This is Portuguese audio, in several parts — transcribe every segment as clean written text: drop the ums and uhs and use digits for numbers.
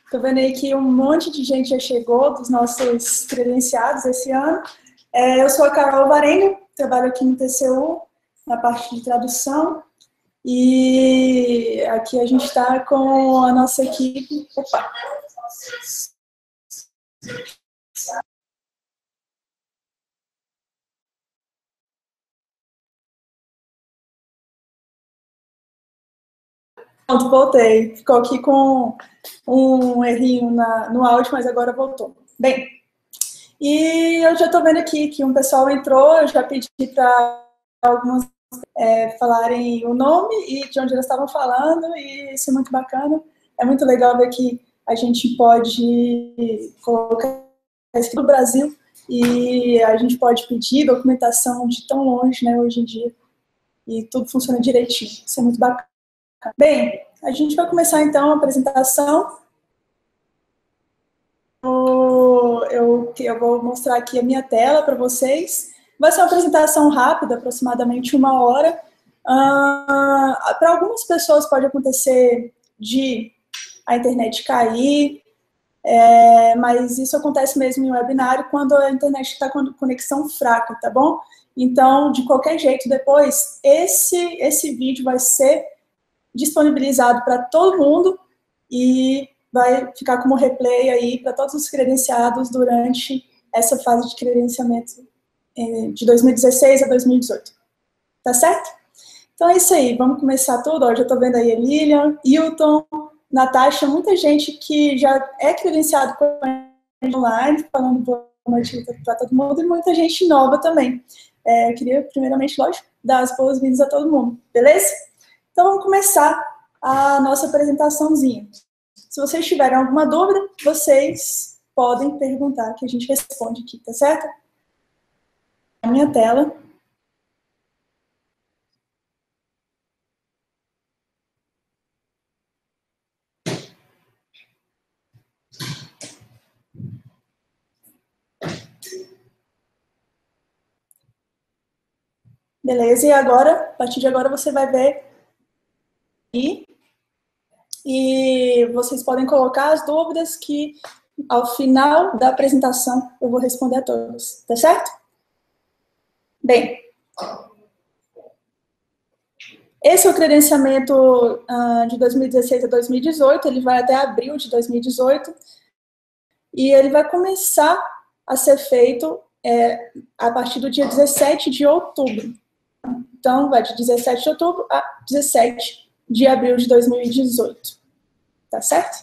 Tô vendo aí que um monte de gente já chegou, dos nossos credenciados esse ano. Eu sou a Carol Varenga, trabalho aqui no TCU, na parte de tradução. E aqui a gente está com a nossa equipe. Opa! Pronto, voltei. Ficou aqui com um errinho no áudio, mas agora voltou. Bem, e eu já estou vendo aqui que um pessoal entrou, eu já pedi para algumas falarem o nome e de onde elas estavam falando, e isso é muito bacana. É muito legal ver que a gente pode colocar isso no Brasil e a gente pode pedir documentação de tão longe, né, hoje em dia, e tudo funciona direitinho. Isso é muito bacana. Bem, a gente vai começar então a apresentação. Eu vou mostrar aqui a minha tela para vocês. Vai ser uma apresentação rápida, aproximadamente 1 hora. Para algumas pessoas pode acontecer de a internet cair, mas isso acontece mesmo em webinário quando a internet está com conexão fraca, tá bom? Então, de qualquer jeito, depois, esse vídeo vai ser disponibilizado para todo mundo e vai ficar como replay aí para todos os credenciados durante essa fase de credenciamento de 2016 a 2018. Tá certo? Então é isso aí, vamos começar tudo. Ó, já estou vendo aí a Lilian, Hilton, Natasha, muita gente que já é credenciado online, falando boa noite para todo mundo, e muita gente nova também. Eu queria, primeiramente, lógico, dar as boas-vindas a todo mundo, beleza? Então vamos começar a nossa apresentaçãozinha. Se vocês tiverem alguma dúvida, vocês podem perguntar, que a gente responde aqui, tá certo? A minha tela. Beleza, e agora, a partir de agora, você vai ver e vocês podem colocar as dúvidas que, ao final da apresentação, eu vou responder a todos, tá certo? Bem, esse é o credenciamento de 2016 a 2018, ele vai até abril de 2018, e ele vai começar a ser feito a partir do dia 17 de outubro. Então, vai de 17 de outubro a 17 de abril de 2018. Tá certo?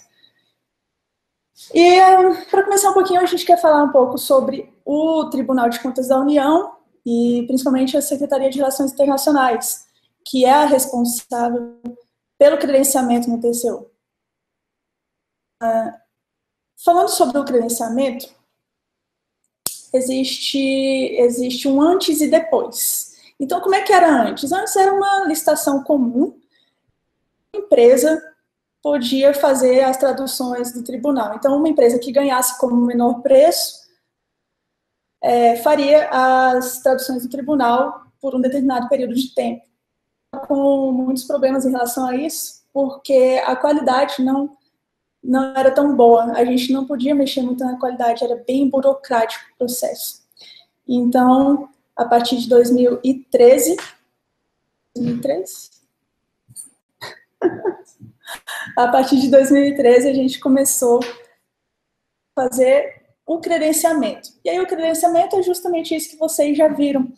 E, para começar um pouquinho, a gente quer falar um pouco sobre o Tribunal de Contas da União e, principalmente, a Secretaria de Relações Internacionais, que é a responsável pelo credenciamento no TCU. Falando sobre o credenciamento, existe um antes e depois. Então, como é que era antes? Antes era uma licitação comum, a empresa podia fazer as traduções do tribunal. Então, uma empresa que ganhasse como menor preço faria as traduções do tribunal por um determinado período de tempo. Com muitos problemas em relação a isso, porque a qualidade não era tão boa. A gente não podia mexer muito na qualidade, era bem burocrático o processo. Então, a partir de 2013, a partir de 2013 a gente começou a fazer o credenciamento. E aí o credenciamento é justamente isso que vocês já viram.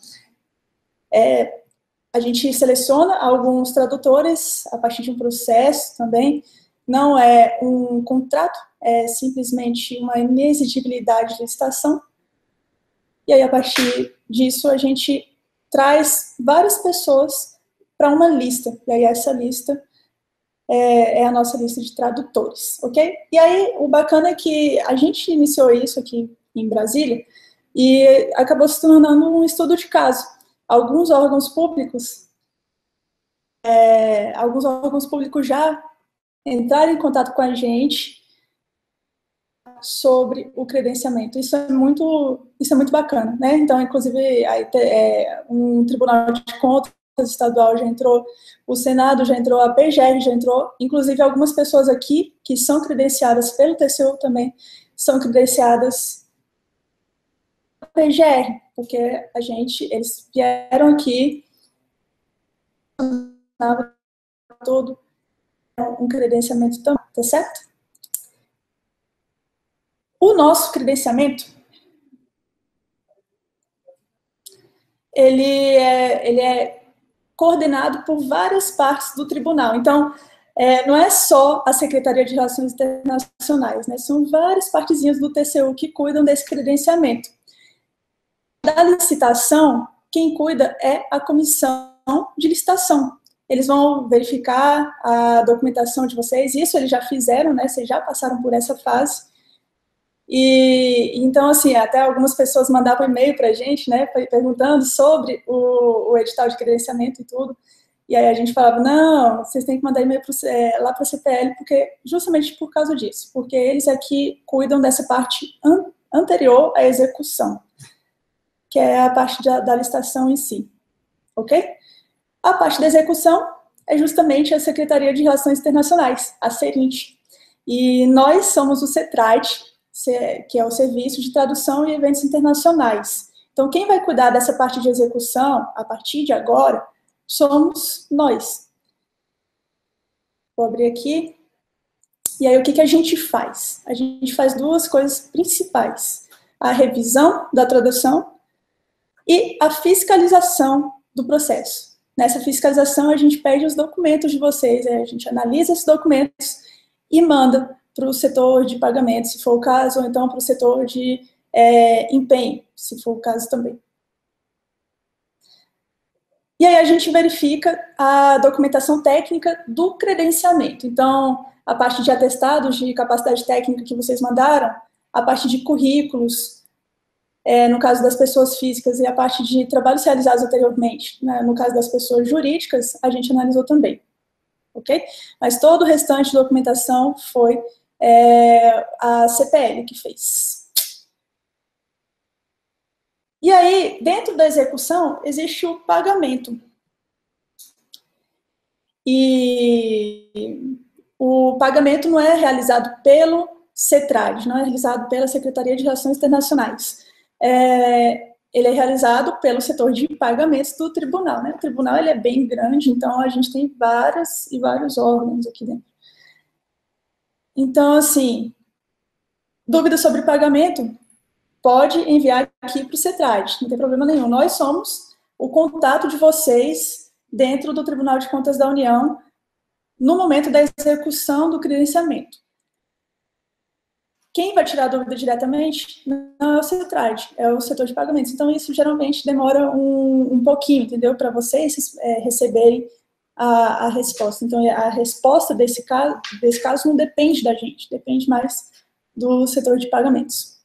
A gente seleciona alguns tradutores a partir de um processo também. Não é um contrato, é simplesmente uma inexigibilidade de licitação. E aí, a partir disso, a gente traz várias pessoas para uma lista. E aí, essa lista é a nossa lista de tradutores, ok? E aí, o bacana é que a gente iniciou isso aqui em Brasília e acabou se tornando um estudo de caso. Alguns órgãos públicos já entraram em contato com a gente sobre o credenciamento. Isso é muito bacana, né? Então, inclusive, um tribunal de contas estadual já entrou, o Senado já entrou, a PGR já entrou, inclusive algumas pessoas aqui que são credenciadas pelo TCU também são credenciadas pela PGR, porque eles vieram aqui todo um credenciamento também, tá certo? O nosso credenciamento, ele é coordenado por várias partes do tribunal. Então, não é só a Secretaria de Relações Internacionais, né? São várias partezinhas do TCU que cuidam desse credenciamento. Da licitação, quem cuida é a comissão de licitação. Eles vão verificar a documentação de vocês, isso eles já fizeram, né? Vocês já passaram por essa fase. E então, assim, até algumas pessoas mandavam e-mail para a gente, né, perguntando sobre o edital de credenciamento e tudo. E aí a gente falava, não, vocês têm que mandar e-mail lá para a CPL, porque justamente por causa disso, porque eles aqui cuidam dessa parte anterior à execução, que é a parte da licitação em si, ok? A parte da execução é justamente a Secretaria de Relações Internacionais, a CERINT. E nós somos o CETRAD, que é o Serviço de Tradução e Eventos Internacionais. Então, quem vai cuidar dessa parte de execução, a partir de agora, somos nós. Vou abrir aqui. E aí, o que a gente faz? A gente faz duas coisas principais. A revisão da tradução e a fiscalização do processo. Nessa fiscalização, a gente pede os documentos de vocês, a gente analisa esses documentos e manda para o setor de pagamento, se for o caso, ou então para o setor de empenho, se for o caso também. E aí a gente verifica a documentação técnica do credenciamento. Então, a parte de atestados de capacidade técnica que vocês mandaram, a parte de currículos, no caso das pessoas físicas, e a parte de trabalhos realizados anteriormente, né, no caso das pessoas jurídicas, a gente analisou também. Ok? Mas todo o restante da documentação foi a CPL que fez. E aí, dentro da execução, existe o pagamento. E o pagamento não é realizado pelo CETRAD, não é realizado pela Secretaria de Relações Internacionais. Ele é realizado pelo setor de pagamentos do tribunal, né? O tribunal ele é bem grande, então a gente tem vários órgãos aqui dentro. Então, assim, dúvidas sobre pagamento, pode enviar aqui para o CETRAD, não tem problema nenhum. Nós somos o contato de vocês dentro do Tribunal de Contas da União no momento da execução do credenciamento. Quem vai tirar a dúvida diretamente não é o CETRAD, é o setor de pagamentos. Então, isso geralmente demora um pouquinho, entendeu? Para vocês receberem a resposta. Então, a resposta desse caso não depende da gente, depende mais do setor de pagamentos.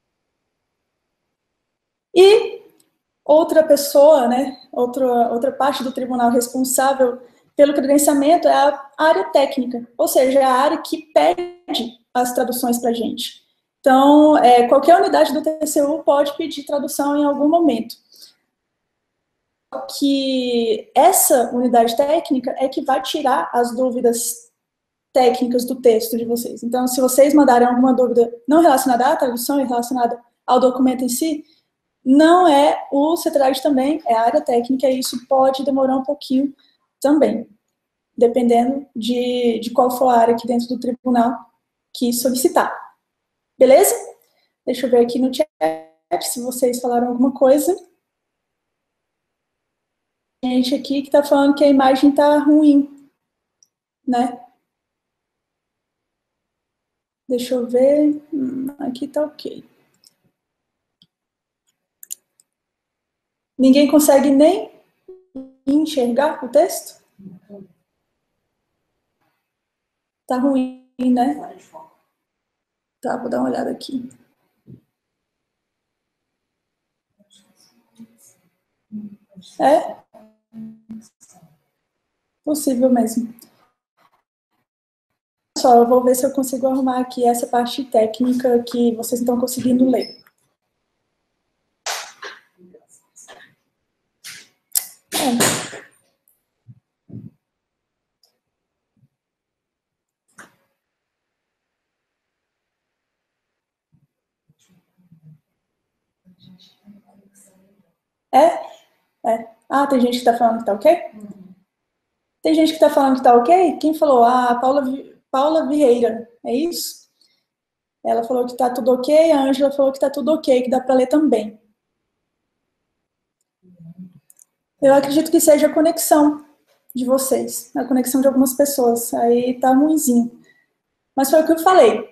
E outra pessoa, né, outra parte do tribunal responsável pelo credenciamento é a área técnica, ou seja, é a área que pede as traduções para a gente. Então, qualquer unidade do TCU pode pedir tradução em algum momento. Que essa unidade técnica é que vai tirar as dúvidas técnicas do texto de vocês. Então, se vocês mandarem alguma dúvida não relacionada à tradução e relacionada ao documento em si, não é o CETRAD também, é a área técnica, e isso pode demorar um pouquinho também, dependendo de qual for a área aqui dentro do tribunal que solicitar. Beleza? Deixa eu ver aqui no chat se vocês falaram alguma coisa. Tem gente aqui que está falando que a imagem está ruim, né? Deixa eu ver. Aqui está ok. Ninguém consegue nem enxergar o texto? Tá ruim, né? Tá, vou dar uma olhada aqui. É? Possível mesmo. Só, eu vou ver se eu consigo arrumar aqui essa parte técnica que vocês não estão conseguindo ler. Ah, tem gente que tá falando que tá ok? Tem gente que tá falando que tá ok? Quem falou? Ah, a Paula Vieira, é isso? Ela falou que tá tudo ok, a Ângela falou que tá tudo ok, que dá para ler também. Eu acredito que seja a conexão de vocês, a conexão de algumas pessoas. Aí tá ruimzinho. Mas foi o que eu falei.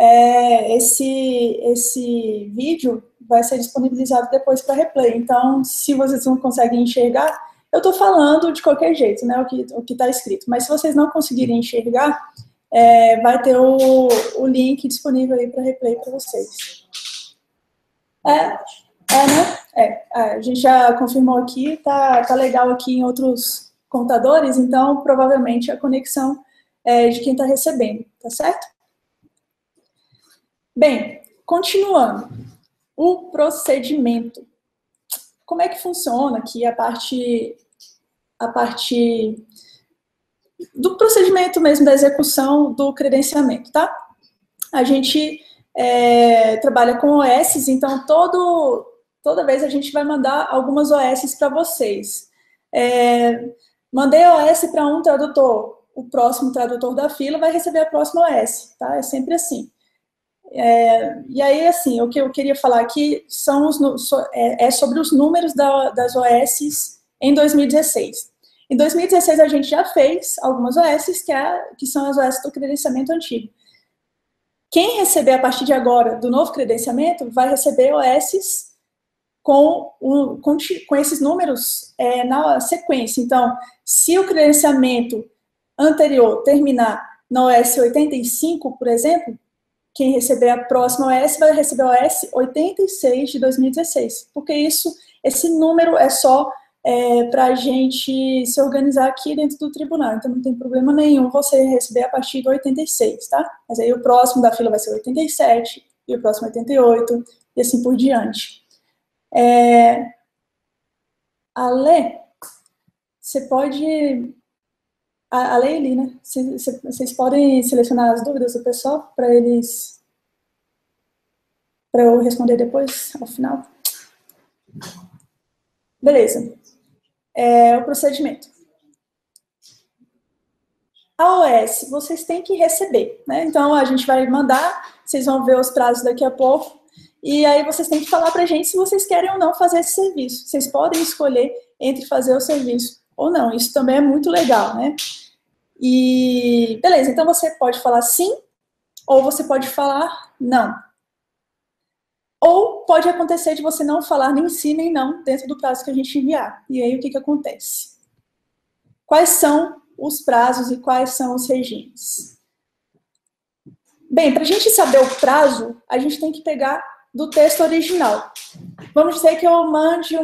Esse vídeo vai ser disponibilizado depois para replay. Então, se vocês não conseguem enxergar, eu estou falando de qualquer jeito, né? O que está escrito. Mas se vocês não conseguirem enxergar, vai ter o link disponível aí para replay para vocês. Né? A gente já confirmou aqui, tá legal aqui em outros computadores, então provavelmente a conexão é de quem está recebendo, tá certo? Bem, continuando. O procedimento. Como é que funciona aqui a parte do procedimento mesmo da execução do credenciamento, tá? A gente trabalha com OS, então toda vez a gente vai mandar algumas OS para vocês. Mandei OS para um tradutor, o próximo tradutor da fila vai receber a próxima OS, tá? É sempre assim. E aí, assim, o que eu queria falar aqui é sobre os números das OS em 2016. Em 2016, a gente já fez algumas OS, que são as OS do credenciamento antigo. Quem receber a partir de agora do novo credenciamento vai receber OS com esses números na sequência. Então, se o credenciamento anterior terminar na OS 85, por exemplo, quem receber a próxima OS vai receber a OS 86 de 2016, porque esse número é só para a gente se organizar aqui dentro do tribunal, então não tem problema nenhum você receber a partir do 86, tá? Mas aí o próximo da fila vai ser 87, e o próximo 88, e assim por diante. Ale, você pode... Ale e Eli, né? Vocês podem selecionar as dúvidas do pessoal para eu responder depois, ao final? Beleza. O procedimento. A OS, vocês têm que receber, né? Então, a gente vai mandar, vocês vão ver os prazos daqui a pouco, e aí vocês têm que falar para a gente se vocês querem ou não fazer esse serviço. Vocês podem escolher entre fazer o serviço ou não. Isso também é muito legal, né? E, beleza, então você pode falar sim, ou você pode falar não. Ou pode acontecer de você não falar nem sim nem não dentro do prazo que a gente enviar. E aí o que acontece? Quais são os prazos e quais são os regimes? Bem, para a gente saber o prazo, a gente tem que pegar do texto original. Vamos dizer que eu mande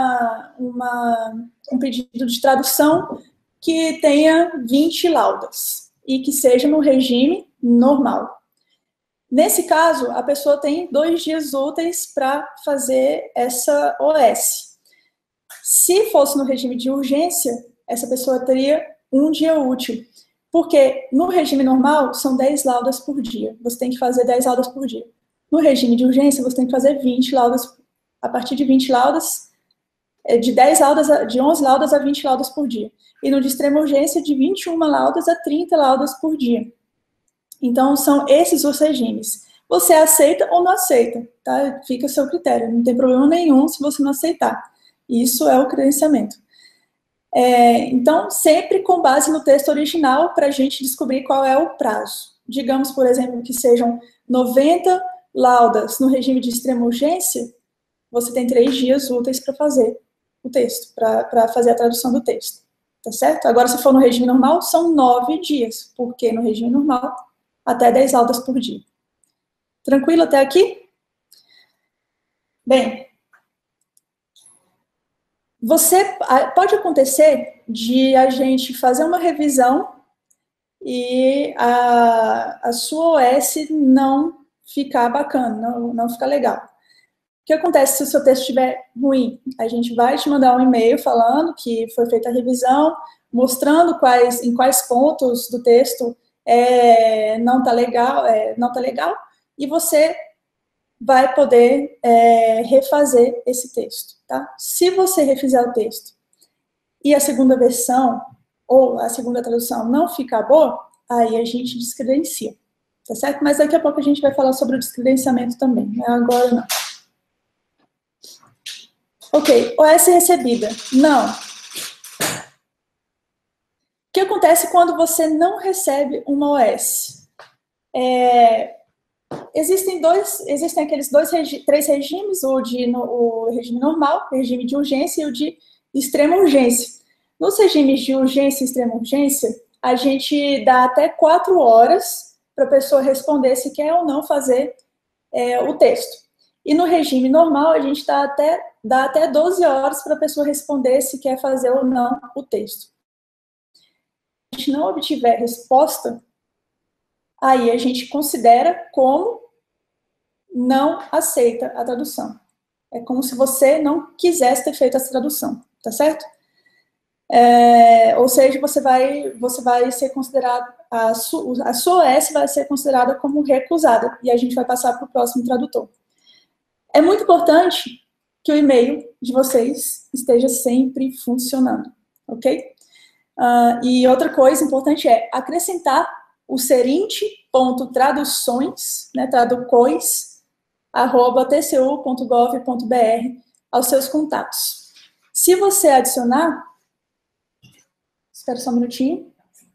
um pedido de tradução que tenha 20 laudas e que seja no regime normal. Nesse caso, a pessoa tem 2 dias úteis para fazer essa OS. Se fosse no regime de urgência, essa pessoa teria 1 dia útil, porque no regime normal são 10 laudas por dia. Você tem que fazer 10 laudas por dia. No regime de urgência, você tem que fazer 20 laudas. A partir de 20 laudas, de 11 laudas a 20 laudas por dia. E no de extrema urgência, de 21 laudas a 30 laudas por dia. Então, são esses os regimes. Você aceita ou não aceita, tá? Fica a seu critério, não tem problema nenhum se você não aceitar. Isso é o credenciamento. Então, sempre com base no texto original, para a gente descobrir qual é o prazo. Digamos, por exemplo, que sejam 90 laudas no regime de extrema urgência, você tem 3 dias úteis para fazer o texto, para fazer a tradução do texto. Tá certo? Agora, se for no regime normal, são 9 dias, porque no regime normal, até 10 laudas por dia. Tranquilo até aqui? Bem, pode acontecer de a gente fazer uma revisão e a sua OS não ficar bacana, não ficar legal. O que acontece se o seu texto estiver ruim? A gente vai te mandar um e-mail falando que foi feita a revisão, mostrando em quais pontos do texto não está legal, e você vai poder refazer esse texto, tá? Se você refizer o texto e a segunda versão ou a segunda tradução não ficar boa, aí a gente descredencia, tá certo? Mas daqui a pouco a gente vai falar sobre o descredenciamento também, não é agora não. Ok, OS recebida. Não. O que acontece quando você não recebe uma OS? Existem aqueles três regimes, o regime normal, o regime de urgência e o de extrema urgência. Nos regimes de urgência e extrema urgência, a gente dá até 4 horas para a pessoa responder se quer ou não fazer o texto. E no regime normal, a gente dá até 12 horas para a pessoa responder se quer fazer ou não o texto. Se a gente não obtiver resposta, aí a gente considera como não aceita a tradução. É como se você não quisesse ter feito essa tradução, tá certo? Ou seja, você vai ser considerado, a sua OS vai ser considerada como recusada, e a gente vai passar para o próximo tradutor. É muito importante que o e-mail de vocês esteja sempre funcionando, ok? E outra coisa importante é acrescentar o serinte.traduções, né, traducois, @tcu.gov.br aos seus contatos. Se você adicionar, espera só um minutinho.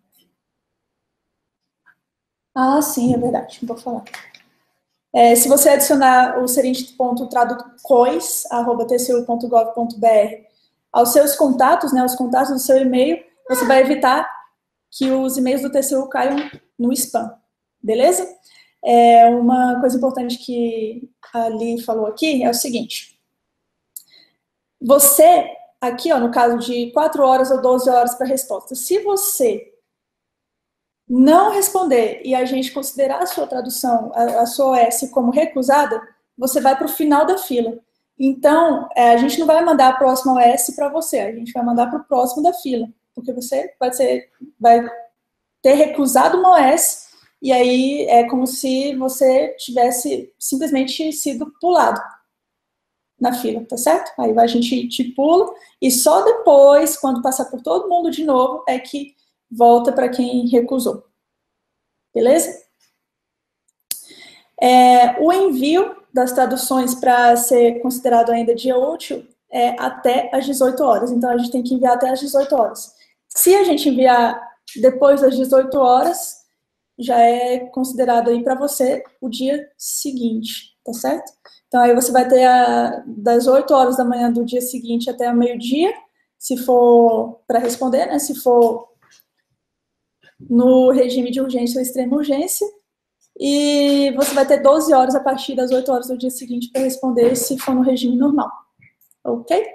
Ah, sim, é verdade, não vou falar. Se você adicionar o serinte.traducois, @tcu.gov.br aos seus contatos, né, os contatos do seu e-mail, você vai evitar que os e-mails do TCU caiam no spam, beleza? Uma coisa importante que a Li falou aqui é o seguinte. Você, aqui, ó, no caso de 4 horas ou 12 horas para resposta, se você não responder e a gente considerar a sua tradução, a sua OS como recusada, você vai para o final da fila. Então, a gente não vai mandar a próxima OS para você, a gente vai mandar para o próximo da fila, porque você vai ter recusado uma OS e aí é como se você tivesse simplesmente sido pulado na fila, tá certo? Aí a gente te pula e só depois, quando passar por todo mundo de novo, é que volta para quem recusou. Beleza? O envio das traduções para ser considerado ainda dia útil é até às 18 horas. Então, a gente tem que enviar até às 18 horas. Se a gente enviar depois das 18 horas, já é considerado aí para você o dia seguinte, tá certo? Então, aí você vai ter das 8 horas da manhã do dia seguinte até o meio-dia, se for para responder, né? Se for no regime de urgência ou extrema urgência, e você vai ter 12 horas a partir das 8 horas do dia seguinte para responder se for no regime normal, ok?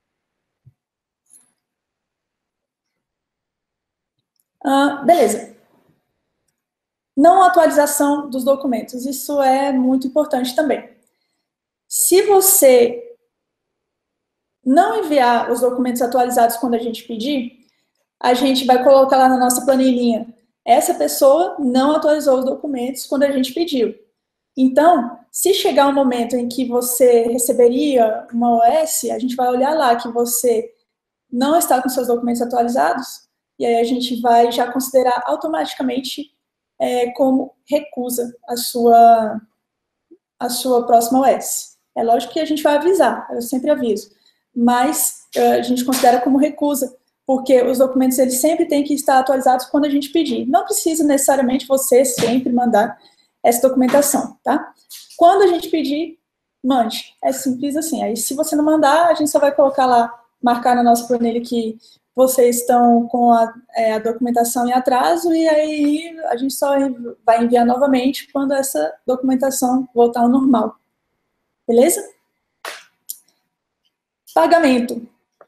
Beleza. Não atualização dos documentos, isso é muito importante também. Se você não enviar os documentos atualizados quando a gente pedir, a gente vai colocar lá na nossa planilhinha, essa pessoa não atualizou os documentos quando a gente pediu. Então, se chegar um momento em que você receberia uma OS, a gente vai olhar lá que você não está com seus documentos atualizados, e aí a gente vai já considerar automaticamente como recusa a sua próxima OS. É lógico que a gente vai avisar, eu sempre aviso, mas a gente considera como recusa, porque os documentos eles sempre têm que estar atualizados quando a gente pedir. Não precisa necessariamente você sempre mandar essa documentação, tá? Quando a gente pedir, mande. É simples assim. Aí, se você não mandar, a gente só vai colocar lá, marcar na nossa planilha que vocês estão com a documentação em atraso, e aí a gente só vai enviar novamente quando essa documentação voltar ao normal. Beleza? Pagamento.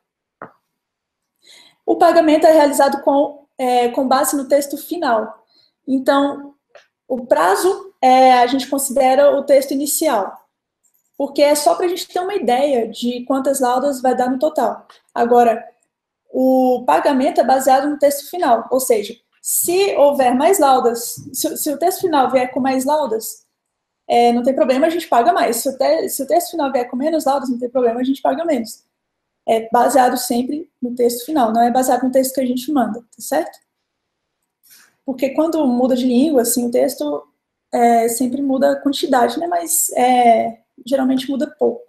O pagamento é realizado com base no texto final. Então, o prazo a gente considera o texto inicial, porque é só para a gente ter uma ideia de quantas laudas vai dar no total. Agora, o pagamento é baseado no texto final, ou seja, se houver mais laudas, se o texto final vier com mais laudas, não tem problema, a gente paga mais. Se o texto final vier com menos laudas, não tem problema, a gente paga menos. É baseado sempre no texto final, não é baseado no texto que a gente manda, tá certo? Porque quando muda de língua, assim, o texto sempre muda a quantidade, né? Mas geralmente muda pouco.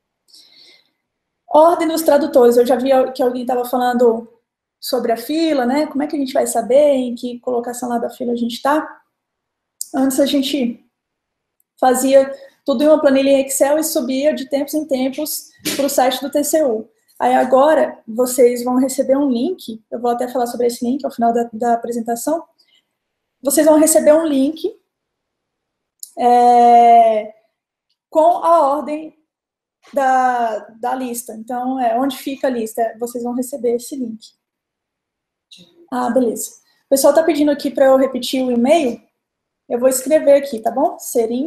Ordem dos tradutores. Eu já vi que alguém estava falando sobre a fila, né? Como é que a gente vai saber em que colocação lá da fila a gente está? Antes a gente fazia tudo em uma planilha em Excel e subia de tempos em tempos para o site do TCU. Aí agora vocês vão receber um link, eu vou até falar sobre esse link ao final da apresentação. Vocês vão receber um link com a ordem da lista. Então, onde fica a lista? Vocês vão receber esse link. Ah, beleza. O pessoal está pedindo aqui para eu repetir o e-mail. Eu vou escrever aqui, tá bom?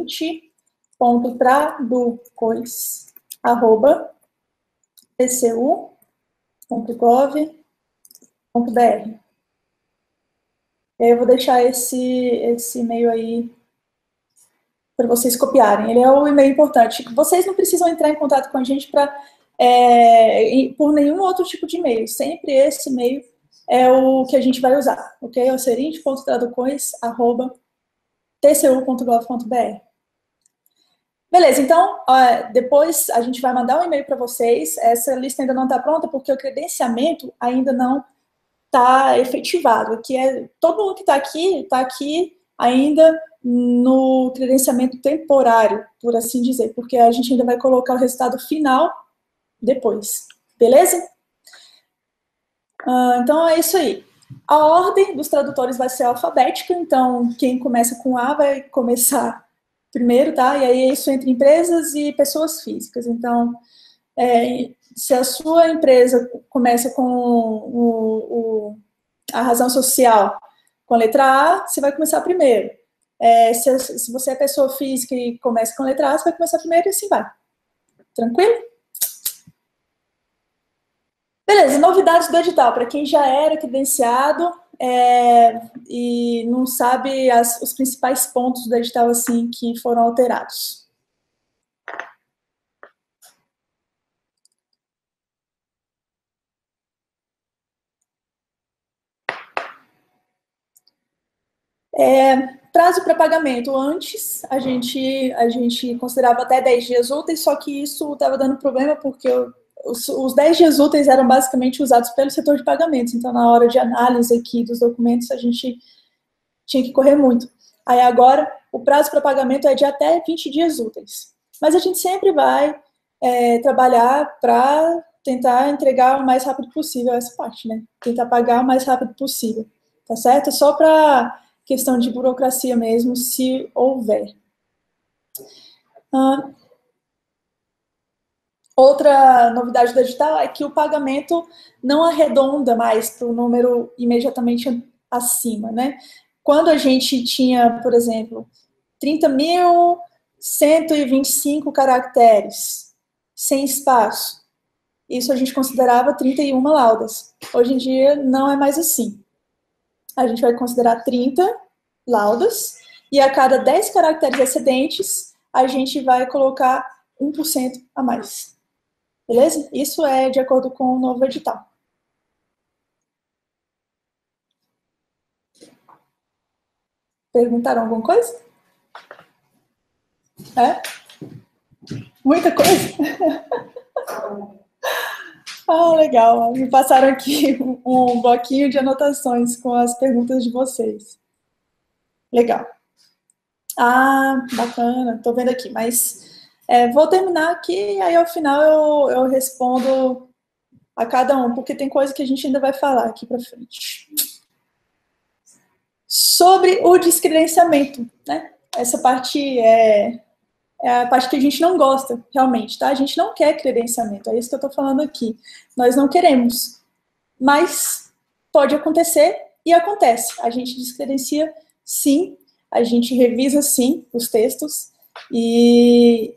serinte.traducois@tcu.gov.br. Eu vou deixar esse e-mail aí para vocês copiarem. Ele é o e-mail importante. Vocês não precisam entrar em contato com a gente por nenhum outro tipo de e-mail. Sempre esse e-mail é o que a gente vai usar, ok? É o serinte.traducões@tcu.gov.br. Beleza, então, depois a gente vai mandar um e-mail para vocês. Essa lista ainda não está pronta porque o credenciamento ainda não está efetivado. Todo mundo que está aqui ainda no credenciamento temporário, por assim dizer, porque a gente ainda vai colocar o resultado final depois, beleza? Então é isso aí. A ordem dos tradutores vai ser alfabética, então quem começa com A vai começar primeiro, tá? E aí é isso entre empresas e pessoas físicas. Então, se a sua empresa começa com a razão social com a letra A, você vai começar primeiro. Se você é pessoa física e começa com a letra A, você vai começar primeiro e assim vai. Tranquilo? Beleza, novidades do edital. Para quem já era credenciado e não sabe os principais pontos do edital assim que foram alterados. Prazo para pagamento. Antes, a gente considerava até 10 dias úteis, só que isso estava dando problema porque os 10 dias úteis eram basicamente usados pelo setor de pagamentos. Então, na hora de análise aqui dos documentos, a gente tinha que correr muito. Aí, agora, o prazo para pagamento é de até 20 dias úteis. Mas a gente sempre vai trabalhar para tentar entregar o mais rápido possível essa parte, né? Tentar pagar o mais rápido possível, tá certo? Só para questão de burocracia mesmo, se houver. Outra novidade do edital é que o pagamento não arredonda mais para o número imediatamente acima, né? Quando a gente tinha, por exemplo, 30.125 caracteres, sem espaço, isso a gente considerava 31 laudas. Hoje em dia não é mais assim. A gente vai considerar 30 laudas, e a cada 10 caracteres excedentes, a gente vai colocar 1% a mais. Beleza? Isso é de acordo com o novo edital. Perguntaram alguma coisa? Muita coisa? Legal. Me passaram aqui um bloquinho de anotações com as perguntas de vocês. Legal. Bacana. Tô vendo aqui, mas vou terminar aqui e aí ao final eu respondo a cada um, porque tem coisa que a gente ainda vai falar aqui para frente. Sobre o descredenciamento, né? Essa parte é a parte que a gente não gosta, realmente, tá? A gente não quer credenciamento, é isso que eu tô falando aqui. Nós não queremos, mas pode acontecer e acontece. A gente descredencia, sim, a gente revisa, sim, os textos e...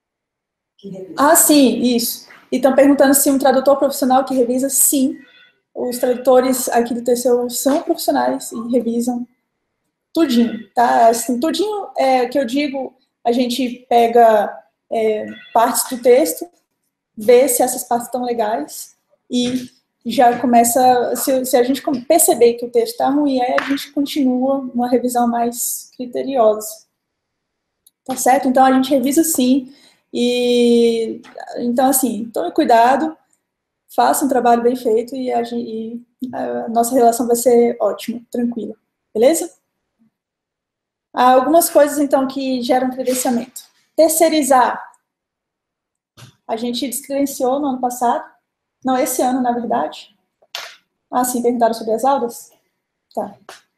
Sim, isso. E estão perguntando se um tradutor profissional que revisa, sim. Os tradutores aqui do TCU são profissionais e revisam tudinho, tá? Assim, tudinho que eu digo, a gente pega partes do texto, vê se essas partes estão legais e já começa, se a gente perceber que o texto está ruim, aí a gente continua uma revisão mais criteriosa, tá certo? Então, a gente revisa sim, e então, assim, tome cuidado, faça um trabalho bem feito e a nossa relação vai ser ótima, tranquila, beleza? Há algumas coisas, então, que geram credenciamento. Terceirizar. A gente descredenciou no ano passado. Não, esse ano, na verdade. Ah, sim, perguntaram sobre as aulas? Tá.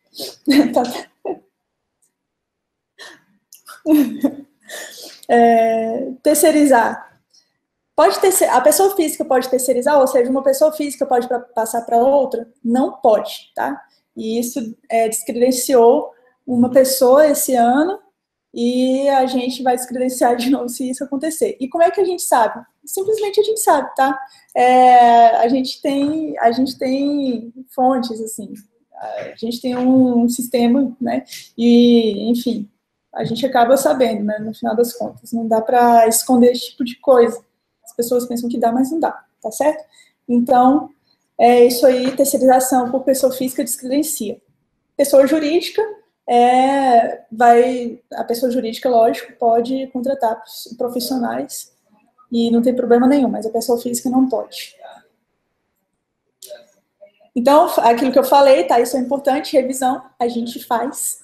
Terceirizar. A pessoa física pode terceirizar, ou seja, uma pessoa física pode passar para outra? Não pode, tá? E isso descredenciou uma pessoa esse ano e a gente vai descredenciar de novo se isso acontecer. E como é que a gente sabe? Simplesmente a gente sabe, tá? A gente tem fontes, assim, a gente tem um sistema, né? E, enfim, a gente acaba sabendo, né? No final das contas, não dá para esconder esse tipo de coisa. As pessoas pensam que dá, mas não dá, tá certo? Então, isso aí, terceirização por pessoa física descredencia. Pessoa jurídica, a pessoa jurídica, lógico, pode contratar profissionais e não tem problema nenhum, mas a pessoa física não pode. Então, aquilo que eu falei, tá? Isso é importante, revisão, a gente faz.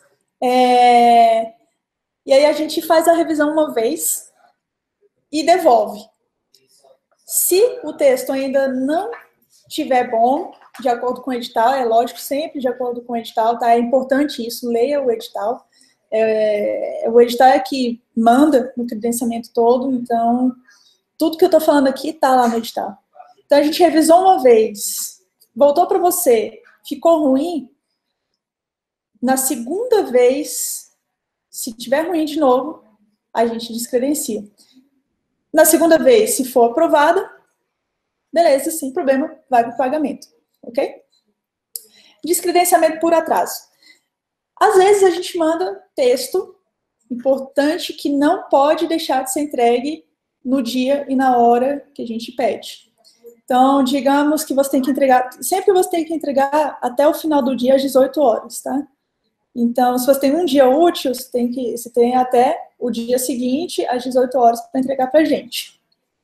E aí a gente faz a revisão uma vez e devolve. Se o texto ainda não estiver bom, de acordo com o edital, é lógico, sempre de acordo com o edital, tá? É importante isso, leia o edital. O edital é que manda no credenciamento todo, então, tudo que eu tô falando aqui tá lá no edital. Então, a gente revisou uma vez, voltou para você, ficou ruim, na segunda vez, se tiver ruim de novo, a gente descredencia. Na segunda vez, se for aprovada, beleza, sem problema, vai para o pagamento, ok? Descredenciamento por atraso. Às vezes a gente manda texto importante que não pode deixar de ser entregue no dia e na hora que a gente pede. Então, digamos que você tem que entregar, sempre você tem que entregar até o final do dia às 18 horas, tá? Então, se você tem um dia útil, você tem até o dia seguinte às 18 horas para entregar para a gente.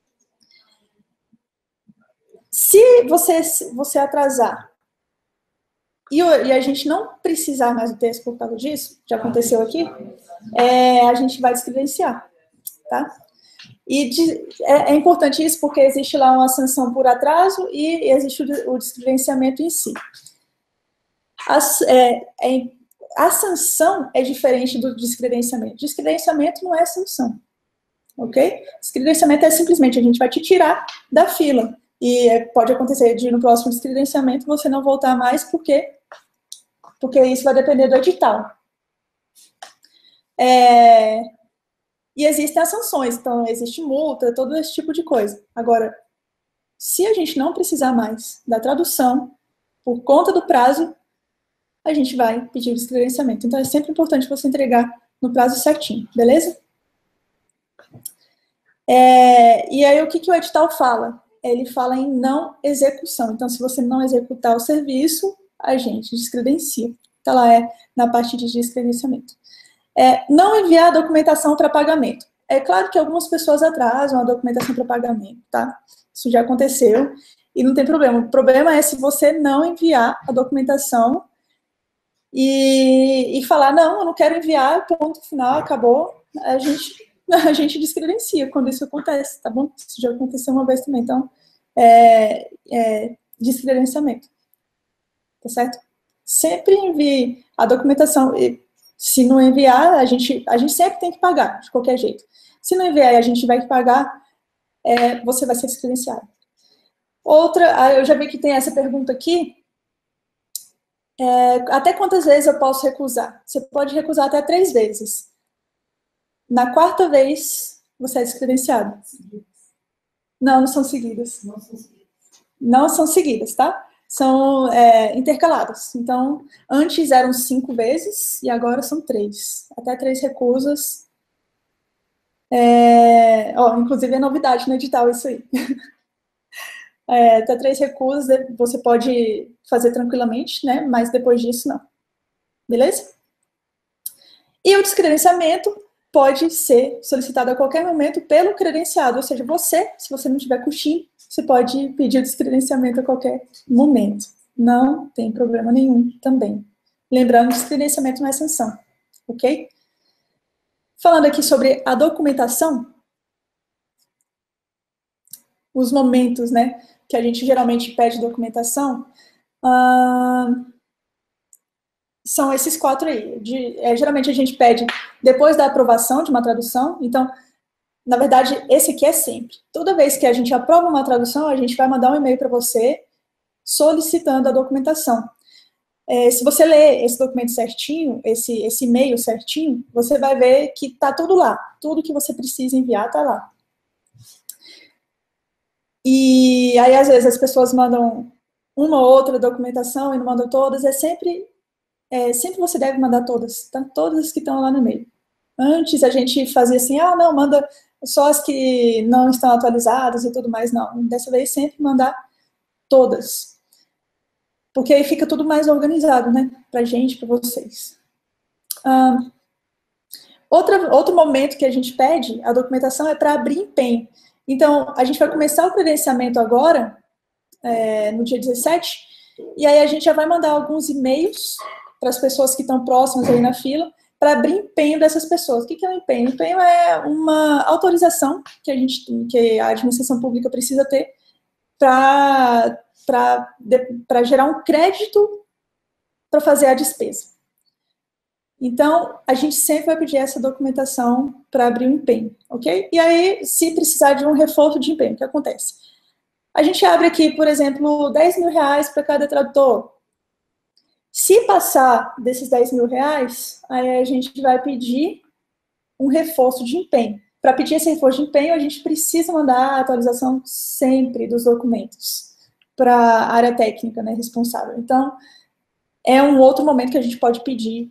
Se você atrasar e a gente não precisar mais do texto por causa disso, já aconteceu aqui, a gente vai descredenciar, tá? E é importante isso porque existe lá uma sanção por atraso e existe o descredenciamento em si. A sanção é diferente do descredenciamento. Descredenciamento não é sanção, ok? Descredenciamento é simplesmente a gente vai te tirar da fila. E pode acontecer de no próximo descredenciamento você não voltar mais porque isso vai depender do edital. E existem as sanções, então existe multa, todo esse tipo de coisa. Agora, se a gente não precisar mais da tradução, por conta do prazo, a gente vai pedir o descredenciamento. Então, é sempre importante você entregar no prazo certinho, beleza? E aí, o que o edital fala? Ele fala em não execução. Então, se você não executar o serviço, a gente descredencia. Tá lá, na parte de descredenciamento. Não enviar a documentação para pagamento. É claro que algumas pessoas atrasam a documentação para pagamento, tá? Isso já aconteceu e não tem problema. O problema é se você não enviar a documentação e falar, não, eu não quero enviar, ponto final, acabou. A gente descredencia quando isso acontece, tá bom? Isso já aconteceu uma vez também, então, descredenciamento, tá certo? Sempre envie a documentação, e se não enviar, a gente sempre tem que pagar, de qualquer jeito. Se não enviar e a gente vai pagar, você vai ser descredenciado. Outra, eu já vi que tem essa pergunta aqui, até quantas vezes eu posso recusar? Você pode recusar até 3 vezes. Na quarta vez, você é descredenciado. Não são seguidas. Não são seguidas, tá? são intercalados. Então, antes eram 5 vezes e agora são 3. Até 3 recusas. Inclusive é novidade no edital isso aí. Até 3 recusas você pode fazer tranquilamente, né? Mas depois disso, não. Beleza? E o descredenciamento pode ser solicitado a qualquer momento pelo credenciado, ou seja, você, se você não tiver coxinha, você pode pedir o descredenciamento a qualquer momento. Não tem problema nenhum também. Lembrando, descredenciamento não é sanção, ok? Falando aqui sobre a documentação, os momentos, né, que a gente geralmente pede documentação, são esses 4 aí. Geralmente a gente pede depois da aprovação de uma tradução, então, na verdade, esse aqui é sempre. Toda vez que a gente aprova uma tradução, a gente vai mandar um e-mail para você solicitando a documentação. Se você ler esse documento certinho, esse e-mail certinho, você vai ver que está tudo lá. Tudo que você precisa enviar está lá. E aí, às vezes, as pessoas mandam uma ou outra documentação e não mandam todas. Sempre você deve mandar todas, tá? Todas que estão lá no e-mail. Antes a gente fazia assim, não, manda só as que não estão atualizadas e tudo mais. Não, dessa vez sempre mandar todas. Porque aí fica tudo mais organizado, né? Pra gente, pra vocês. Outro momento que a gente pede a documentação é para abrir empenho. Então, a gente vai começar o credenciamento agora, no dia 17, e aí a gente já vai mandar alguns e-mails para as pessoas que estão próximas aí na fila, para abrir empenho dessas pessoas. O que é um empenho? Empenho é uma autorização que a administração pública precisa ter para gerar um crédito para fazer a despesa. Então, a gente sempre vai pedir essa documentação para abrir o empenho, ok? E aí, se precisar de um reforço de empenho, o que acontece? A gente abre aqui, por exemplo, 10 mil reais para cada tradutor. Se passar desses 10 mil reais, aí a gente vai pedir um reforço de empenho. Para pedir esse reforço de empenho, a gente precisa mandar a atualização sempre dos documentos para a área técnica, né, responsável. Então, é um outro momento que a gente pode pedir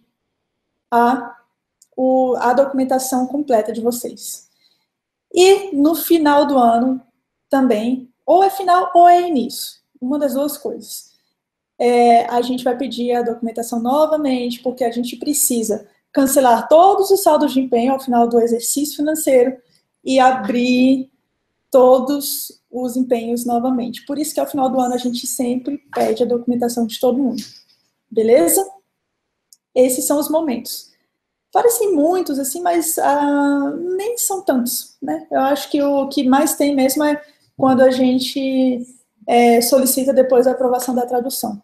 a documentação completa de vocês. E no final do ano também, ou é final ou é início, uma das duas coisas. A gente vai pedir a documentação novamente, porque a gente precisa cancelar todos os saldos de empenho ao final do exercício financeiro e abrir todos os empenhos novamente. Por isso que ao final do ano a gente sempre pede a documentação de todo mundo. Beleza? Esses são os momentos. Parecem muitos, assim, mas nem são tantos, né? Eu acho que o que mais tem mesmo é quando a gente solicita depois a aprovação da tradução.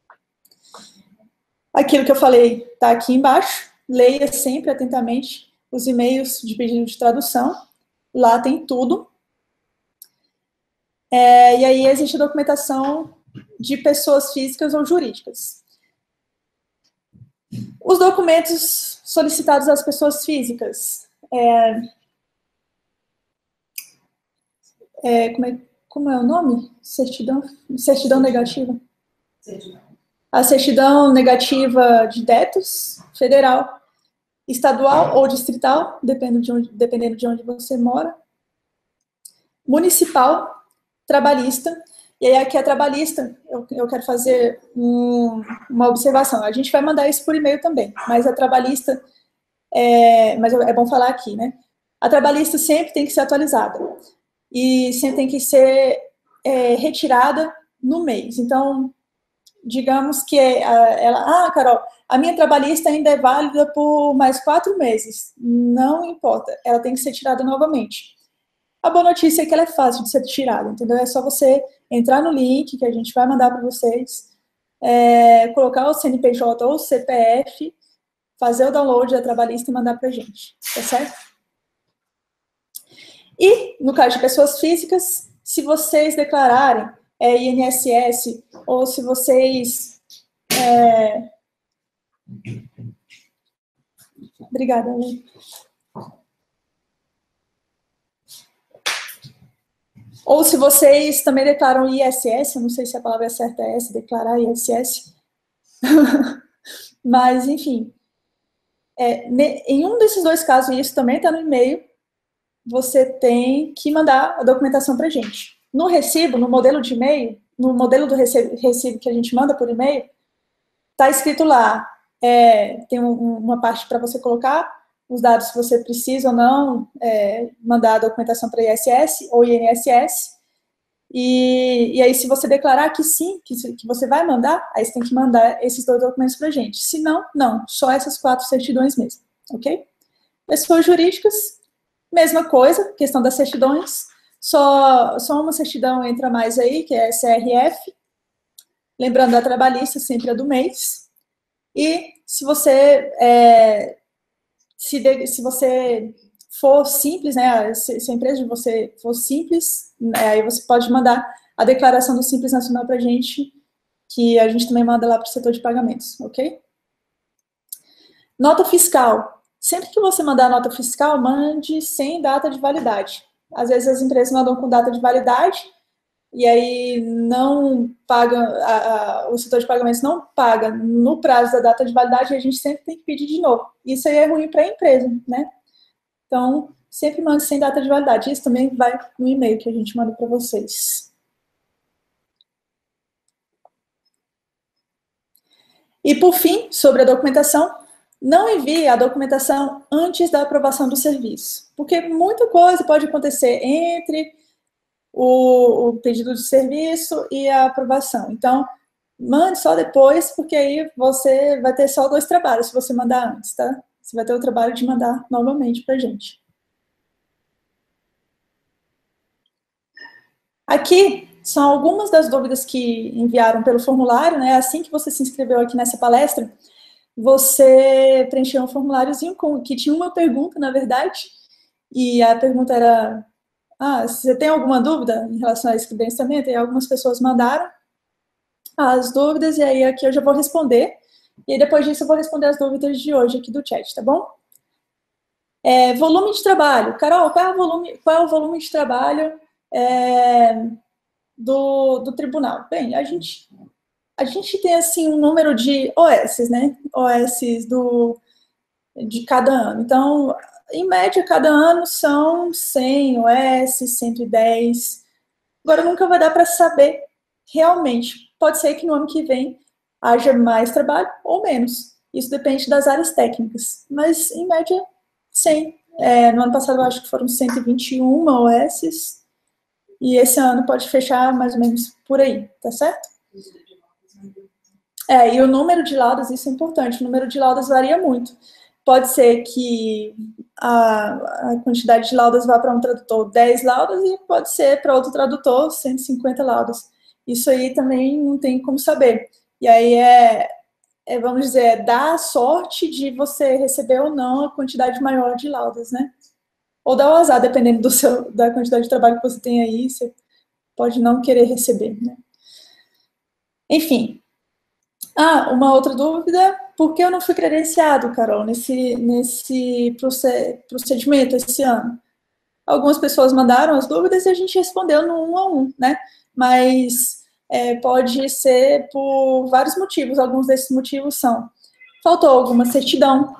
Aquilo que eu falei está aqui embaixo. Leia sempre atentamente os e-mails de pedido de tradução. Lá tem tudo. E aí existe a documentação de pessoas físicas ou jurídicas. Os documentos solicitados às pessoas físicas. Como é o nome? Certidão negativa? Certidão. A certidão negativa de débitos, federal, estadual ou distrital, dependendo de onde você mora. Municipal, trabalhista. E aí aqui a trabalhista, eu quero fazer uma observação. A gente vai mandar isso por e-mail também, mas a trabalhista, mas é bom falar aqui, né? A trabalhista sempre tem que ser atualizada e sempre tem que ser retirada no mês. Então, digamos que Carol, a minha trabalhista ainda é válida por mais 4 meses. Não importa, ela tem que ser tirada novamente. A boa notícia é que ela é fácil de ser tirada, entendeu? É só você entrar no link que a gente vai mandar para vocês, colocar o CNPJ ou o CPF, fazer o download da trabalhista e mandar para a gente, tá certo? E, no caso de pessoas físicas, se vocês declararem INSS ou se vocês... Obrigada, Lê. Ou se vocês também declaram ISS, eu não sei se a palavra certa é essa, declarar ISS. Mas, enfim, em um desses dois casos, e isso também está no e-mail, você tem que mandar a documentação para a gente. No recibo, no modelo de e-mail, no modelo do recibo que a gente manda por e-mail, está escrito lá, tem uma parte para você colocar os dados que você precisa ou não, mandar a documentação para ISS ou INSS, e aí se você declarar que sim, que você vai mandar, aí você tem que mandar esses dois documentos para a gente. Se não, não, só essas 4 certidões mesmo, ok? Pessoas jurídicas, mesma coisa, questão das certidões, só uma certidão entra mais aí, que é CRF, lembrando a trabalhista, sempre a do mês, e se você se você for simples, né, se a empresa de você for simples, aí você pode mandar a declaração do Simples Nacional para a gente, que a gente também manda lá para o setor de pagamentos, ok? Nota fiscal. Sempre que você mandar a nota fiscal, mande sem data de validade. Às vezes as empresas mandam com data de validade, e aí não paga, o setor de pagamentos não paga no prazo da data de validade, e a gente sempre tem que pedir de novo. Isso aí é ruim para a empresa, né? Então, sempre mande sem data de validade. Isso também vai no e-mail que a gente manda para vocês. E, por fim, sobre a documentação, não envie a documentação antes da aprovação do serviço, porque muita coisa pode acontecer entre o pedido de serviço e a aprovação. Então, mande só depois, porque aí você vai ter só 2 trabalhos se você mandar antes, tá? Você vai ter o trabalho de mandar novamente para a gente. Aqui são algumas das dúvidas que enviaram pelo formulário, né? Assim que você se inscreveu aqui nessa palestra, você preencheu um formuláriozinho que tinha uma pergunta, na verdade, e a pergunta era: você tem alguma dúvida em relação a esse credenciamento? E algumas pessoas mandaram as dúvidas, e aí aqui eu já vou responder, e aí depois disso eu vou responder as dúvidas de hoje aqui do chat, tá bom? Volume de trabalho. Carol, qual é o volume de trabalho do tribunal? Bem, a gente tem, assim, um número de OS, né? OS de cada ano. Então, em média, cada ano são 100 OS, 110. Agora, nunca vai dar para saber realmente. Pode ser que no ano que vem haja mais trabalho ou menos. Isso depende das áreas técnicas. Mas, em média, 100. No ano passado, eu acho que foram 121 OS. E esse ano pode fechar mais ou menos por aí, tá certo? E o número de laudas, isso é importante, o número de laudas varia muito. Pode ser que a quantidade de laudas vá para um tradutor 10 laudas e pode ser para outro tradutor 150 laudas. Isso aí também não tem como saber. E aí vamos dizer, dá a sorte de você receber ou não a quantidade maior de laudas, né? Ou dá o azar, dependendo da quantidade de trabalho que você tem aí, você pode não querer receber, né? Enfim. Uma outra dúvida: por que eu não fui credenciado, Carol, nesse procedimento esse ano? Algumas pessoas mandaram as dúvidas e a gente respondeu no 1 a 1, né? Mas pode ser por vários motivos. Alguns desses motivos são: faltou alguma certidão,